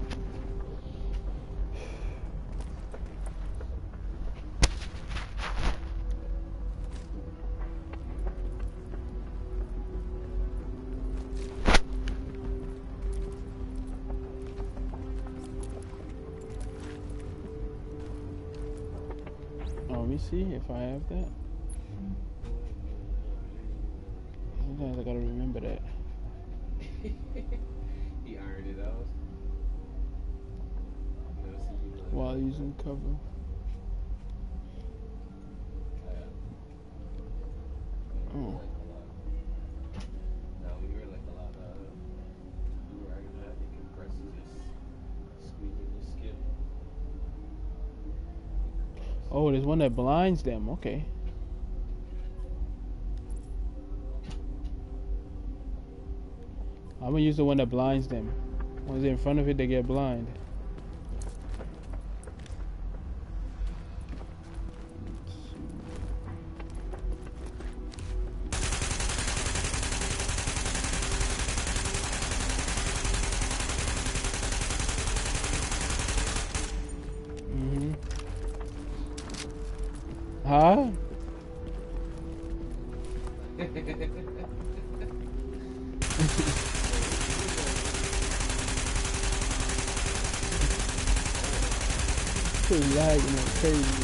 Oh, let me see if I have that. Sometimes I gotta remember that. He ironed it out. Never seen you like While that. using cover. You were Oh. like a lot. No, we were like a lot. Uh, we were ironing out. The compressor just squeezing your skin. Oh, there's one that blinds them. Okay. I'm gonna use the one that blinds them. Once they're in front of it, they get blind. Mm-hmm. Huh? She's lagging like crazy.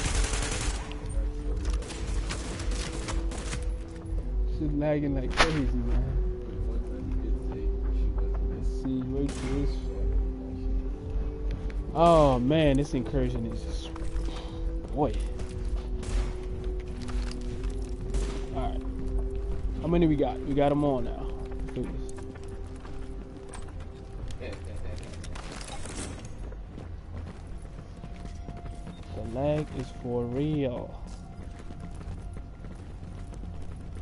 She's lagging like crazy, man. One time you did say she wasn't Let's this. see, wait for this. Oh man, this incursion is just, boy. Alright. How many we got? We got them all now. Let's do this. The lag is for real.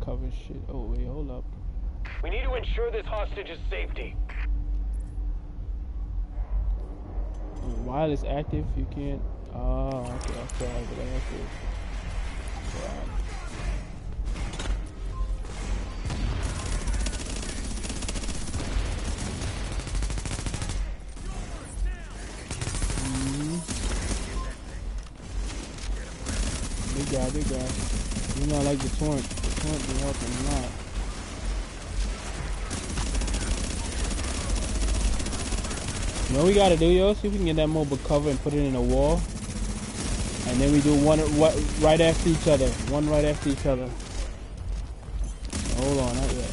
cover shit. Oh wait, hold up. We need to ensure this hostage's safety. While it's active, you can't. Oh, okay, I still have it active. Right. Mm-hmm. Big guy, big guy. You know, I like the torrent. The torrent be helping a lot. You know what we gotta do, yo? See if we can get that mobile cover and put it in a wall. And then we do one right after each other. One right after each other. Hold on, not yet.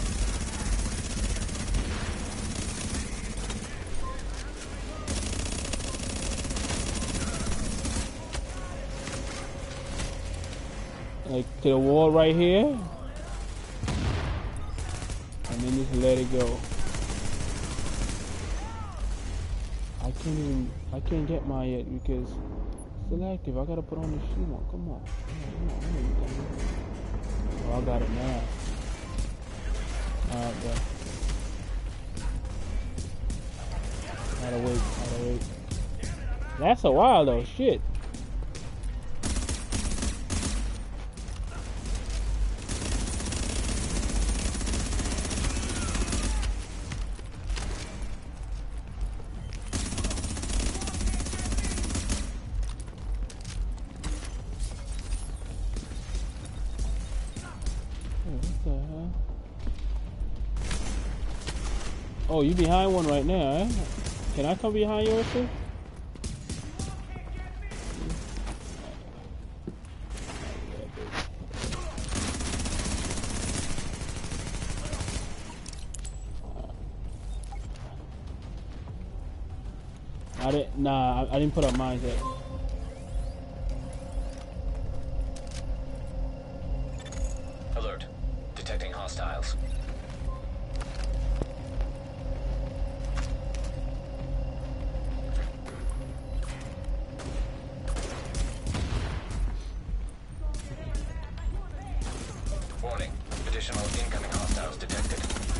Like to the wall right here. And then just let it go. I can't even, I can't get mine yet because it's still active. I gotta put on the shoe on. Come on. Come on, come on. Oh, I got it now. Alright, bro. Gotta wait, gotta wait. That's a while though, shit. Oh, you behind one right now, eh? Can I come behind yours, too? I didn't, nah, I, I didn't put up mine yet. Alert. Detecting hostiles. Warning. Additional incoming hostiles detected.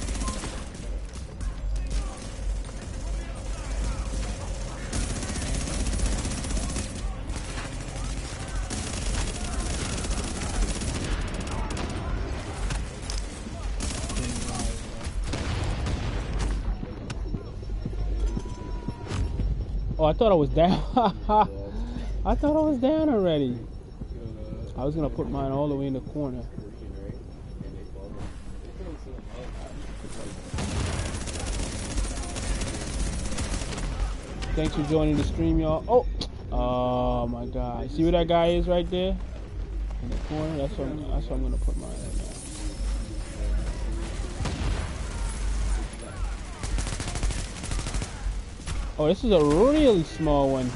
Oh, I thought I was down. I thought I was down already. I was gonna put mine all the way in the corner. Thanks for joining the stream, y'all. Oh, oh my God! See where that guy is right there in the corner? That's what I'm, that's what I'm gonna put mine right now. Oh, this is a really small one.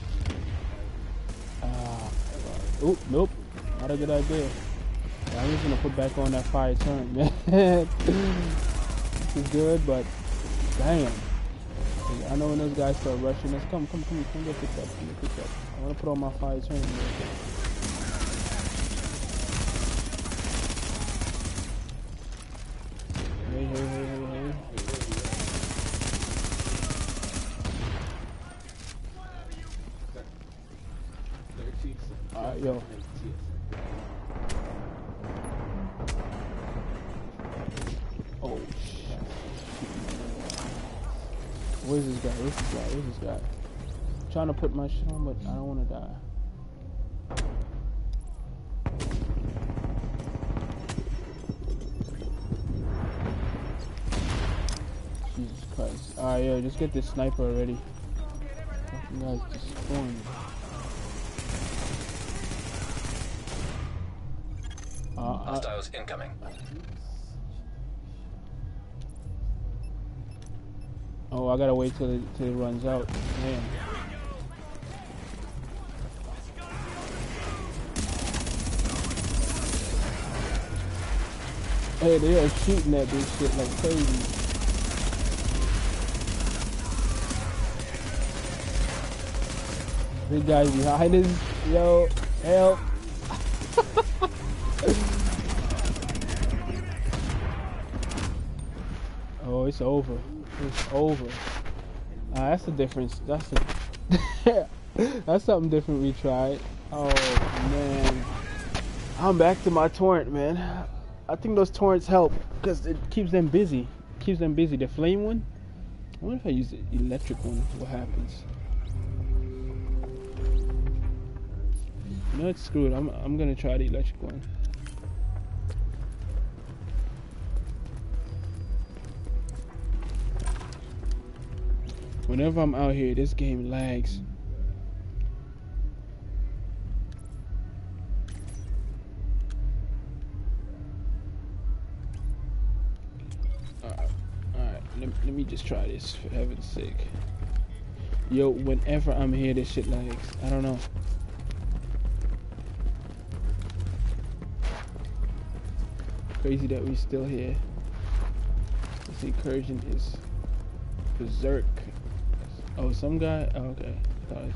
Ah, oop, nope, not a good idea. I'm just gonna put back on that fire turn, man. This is good, but damn. I know when those guys start rushing us. Come, come, come, come get picked up, come get picked up. I wanna put on my fire turn. Hey, hey, hey, hey, hey. Alright, yo. Oh shit. Where's this guy? Where's this guy? Where's this guy? I'm trying to put my shit on, but I don't want to die. Jesus Christ. Alright, yo, just get this sniper already. You guys destroying me. Uh, Hostiles incoming. Oh, I gotta wait till it, till it runs out. Damn. Hey, they are shooting at this shit like crazy. Big guys behind us. Yo, help. it's over. It's over. Uh, that's the difference. That's a that's something different we tried. Oh man, I'm back to my torrent, man. I think those torrents help because it keeps them busy. Keeps them busy. The flame one. I wonder if I use the electric one. What happens? No, it's screwed. I'm I'm gonna try the electric one. Whenever I'm out here, this game lags. Alright, alright, let, let me just try this for heaven's sake. Yo, whenever I'm here, this shit lags. I don't know. Crazy that we still here. This incursion is berserk. Oh, some guy? Oh, okay. I thought it was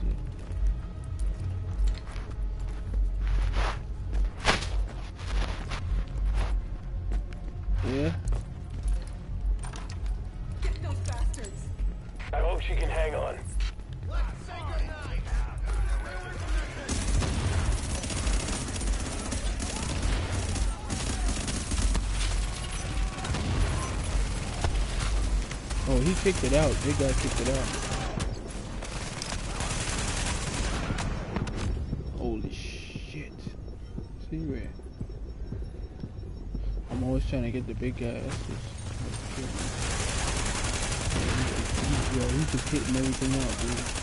you. Yeah? Get those bastards! I hope she can hang on. Oh, he kicked it out. Big guy kicked it out. Holy shit. See where? I'm always trying to get the big guy. That's just, that's yo, he's just hitting everything out, dude.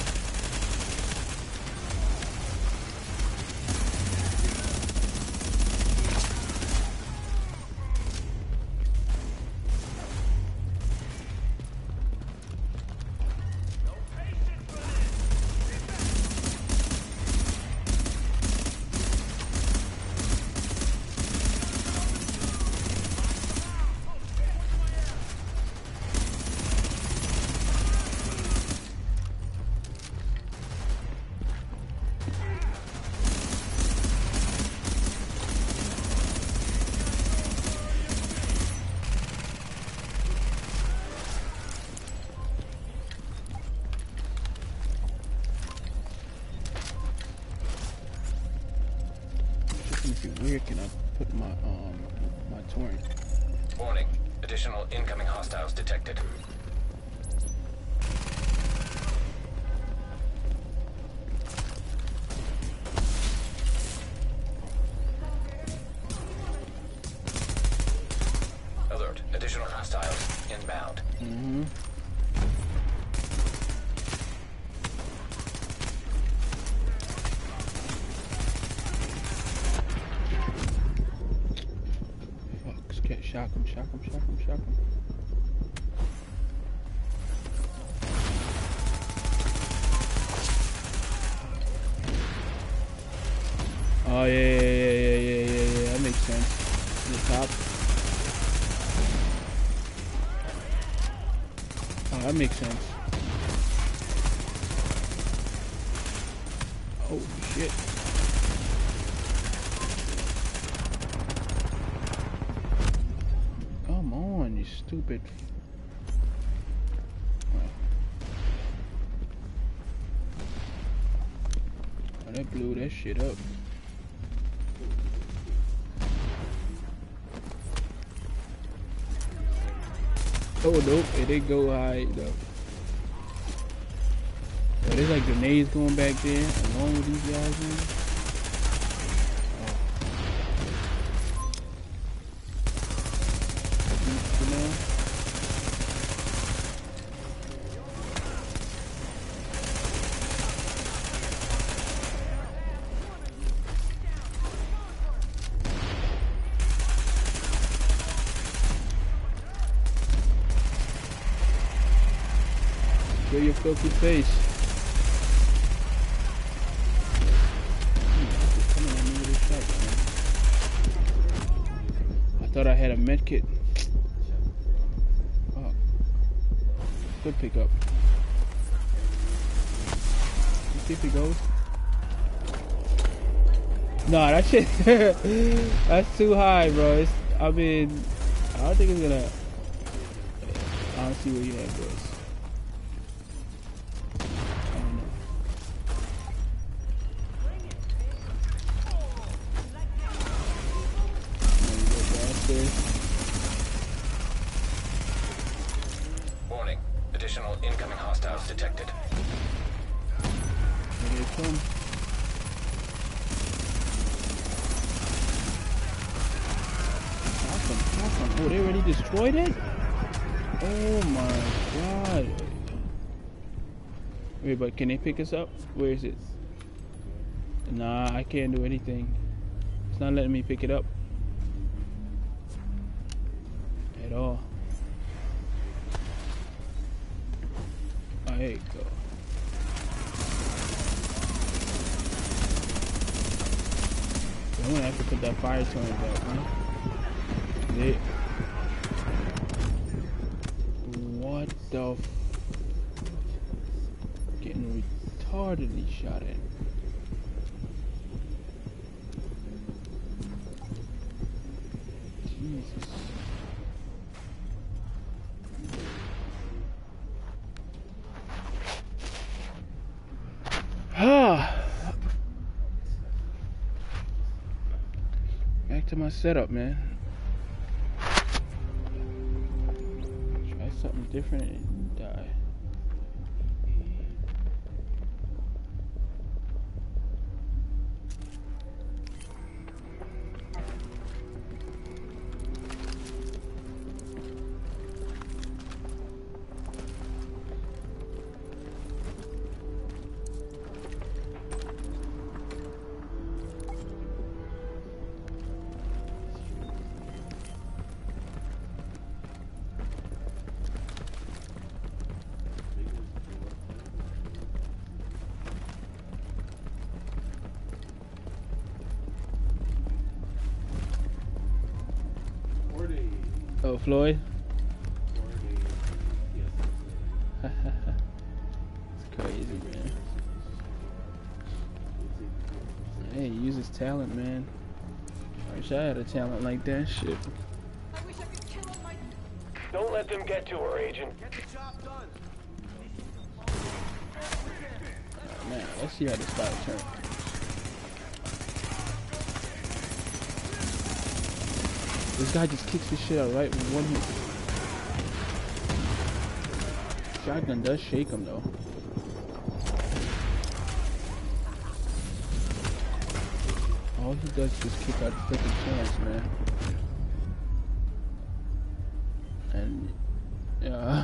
Where can I put my um my torrent? Warning. Additional incoming hostiles detected. Alert. Additional hostiles inbound. Mm-hmm. Shock him, shock him, shock him, shock him. Oh, yeah, yeah, yeah, yeah, yeah, yeah, yeah. That makes sense. The top. Oh, that makes sense. Oh, shit. You stupid. Oh, that blew that shit up. Oh nope, it didn't go high though. Oh, there's like grenades going back there along with these guys, man. Show your filthy face. I thought I had a med kit. Oh. Good pickup. Let's see if he goes. Nah, that shit. That's too high, bro. It's, I mean, I don't think it's gonna. trying to see where you at, boys. I don't know. There you go, bastard. Warning. Additional incoming hostiles detected. Here they come. Awesome, awesome. Oh, they already destroyed it? Oh my god. Wait, but can they pick us up? Where is it? Nah, I can't do anything. It's not letting me pick it up. At all. Oh, there you go. I'm gonna have to put that fire torrent back, man. Yeah. What the f... Getting retardedly shot at. Jesus. Ah. Back to my setup, man. Try something different and die. Oh, Floyd? It's crazy, man. Hey, he uses talent, man. I wish I had a talent like that. Shit. I wish I could kill him my... Don't let them get to her, Agent. Oh, man, let's see how this fight turns. This guy just kicks this shit out right with one hit. Shotgun does shake him though. All he does is just kick out the freaking chance, man. And yeah,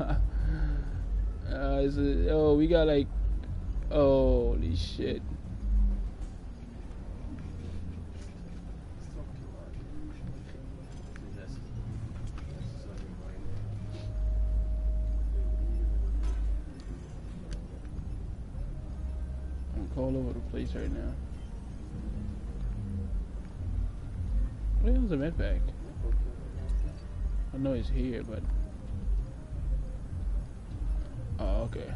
uh, is it, oh, we got like, holy shit. All over the place right now. Where's the med pack? I know it's here, but oh, okay.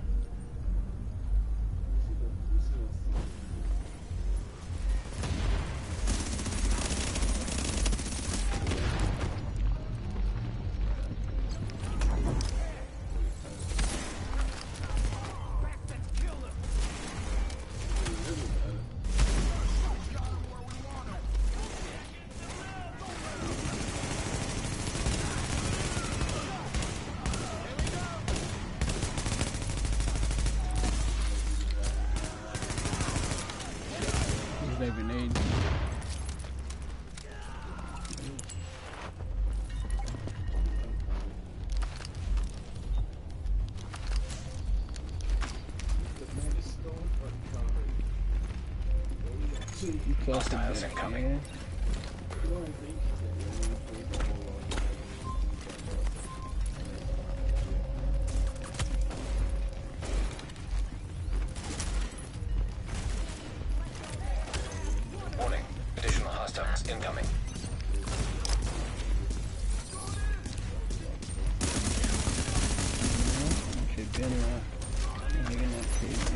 That grenade. You close to Hostiles that, incoming. man. Warning. Additional hostiles incoming. Shit, been around. Making that crazy.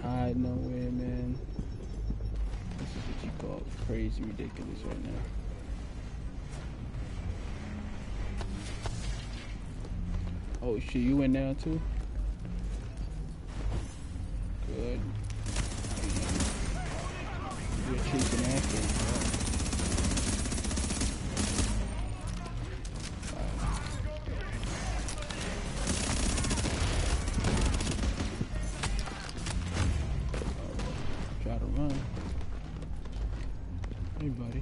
hide nowhere, man. This is what you call crazy ridiculous right now. Oh shit, you went down too? Good. You're chasing after him. Try to run. Hey, buddy.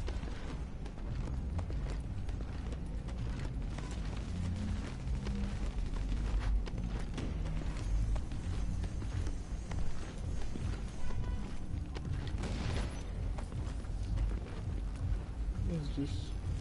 It's just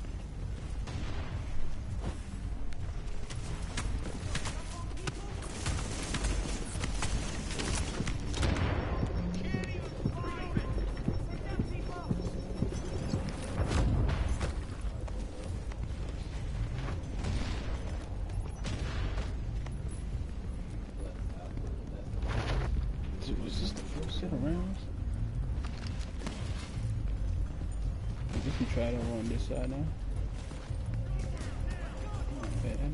was this the first set of rounds? I guess we try to run this side now. Oh, man.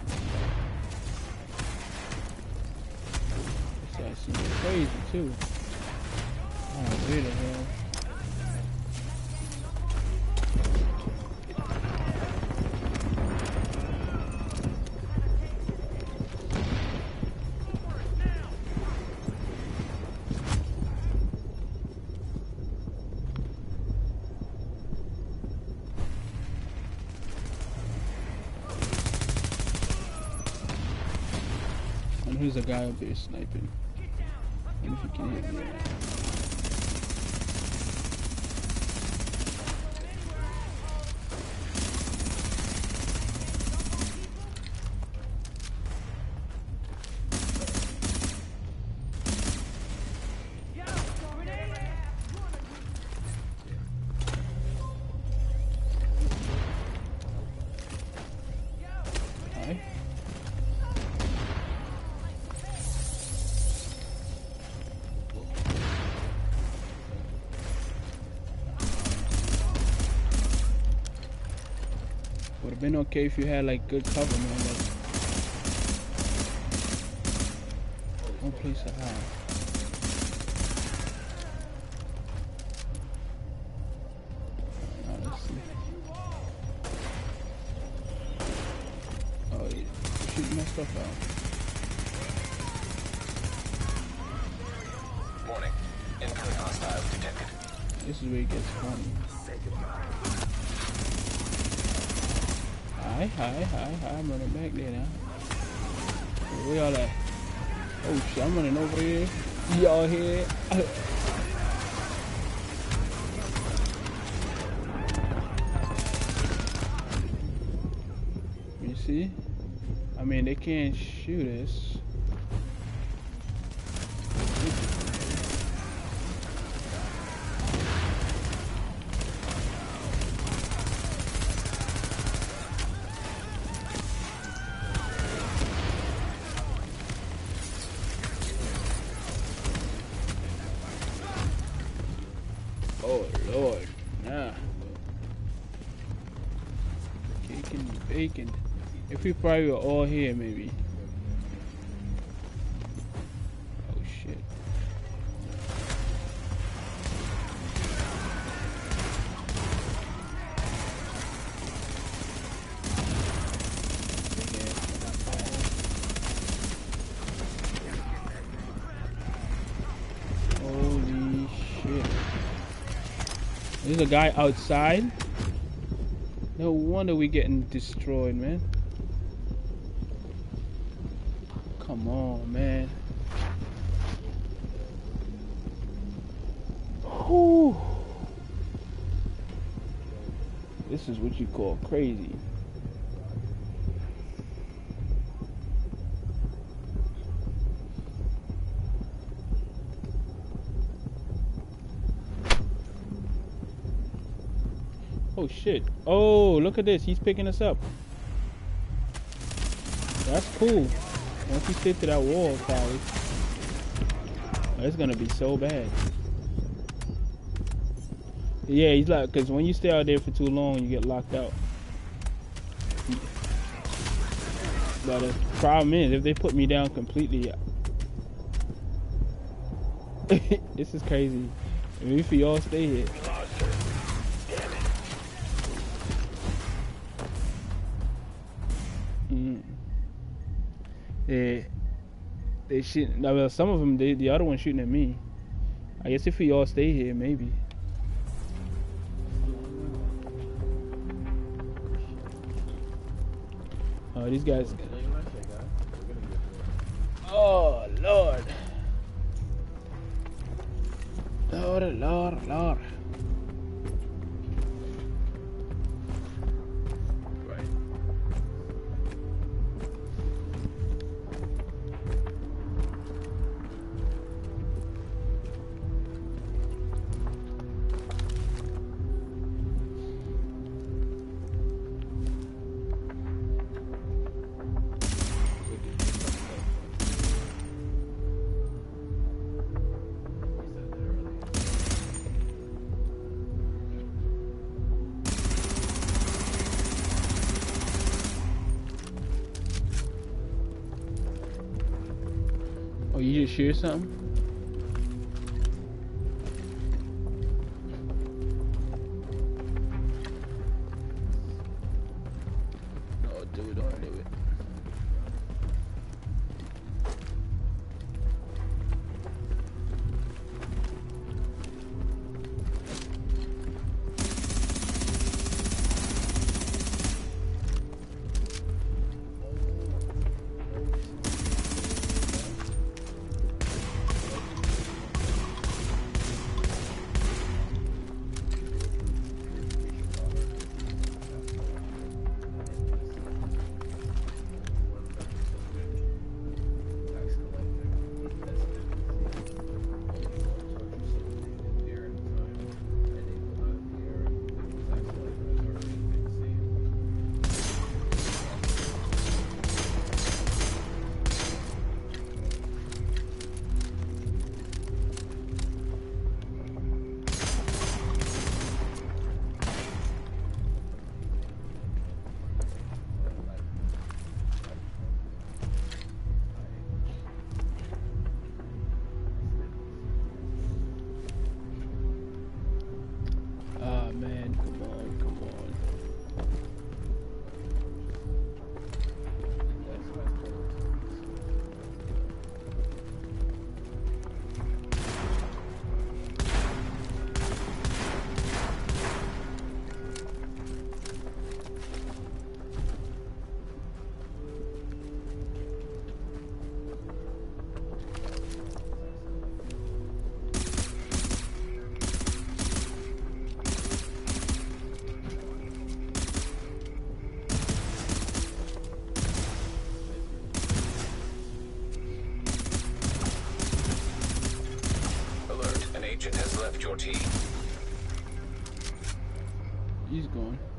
This side seems crazy too. Oh, where the hell? And here's a guy up there sniping. I don't know if he can hit me. Alright. Would have been okay if you had like good cover, man. Like, no place to hide. Now let's see. Oh yeah, shooting my stuff out. Warning. Incoming hostiles detected. This is where it gets funny. Hi, hi, hi, hi, I'm running back there now. Where y'all at? Oh shit, I'm running over here. Y'all here? You see? I mean, they can't shoot us. Oh Lord, nah. Cake and bacon. If we probably were all here, maybe. Oh shit. Holy shit. There's a guy outside. No wonder we getting destroyed, man. Come on, man. Whew. This is what you call crazy. Oh shit. Oh, look at this. He's picking us up. That's cool. Once you stick to that wall, Callie. Oh, it's gonna be so bad. Yeah, he's like, cause when you stay out there for too long, you get locked out. But the problem is, if they put me down completely, this is crazy. Maybe if y'all stay here. We lost her. Damn it. Mm. Yeah, they shoot. Now, well, some of them, they, the other one shooting at me. I guess if we all stay here, maybe. Oh, these guys. Oh, Lord. Lord, Lord, Lord. Right. Oh, you just hear something? No, do it, don't do it. Ah, man, come on, come on. Alert, an agent has left your team. He's gone.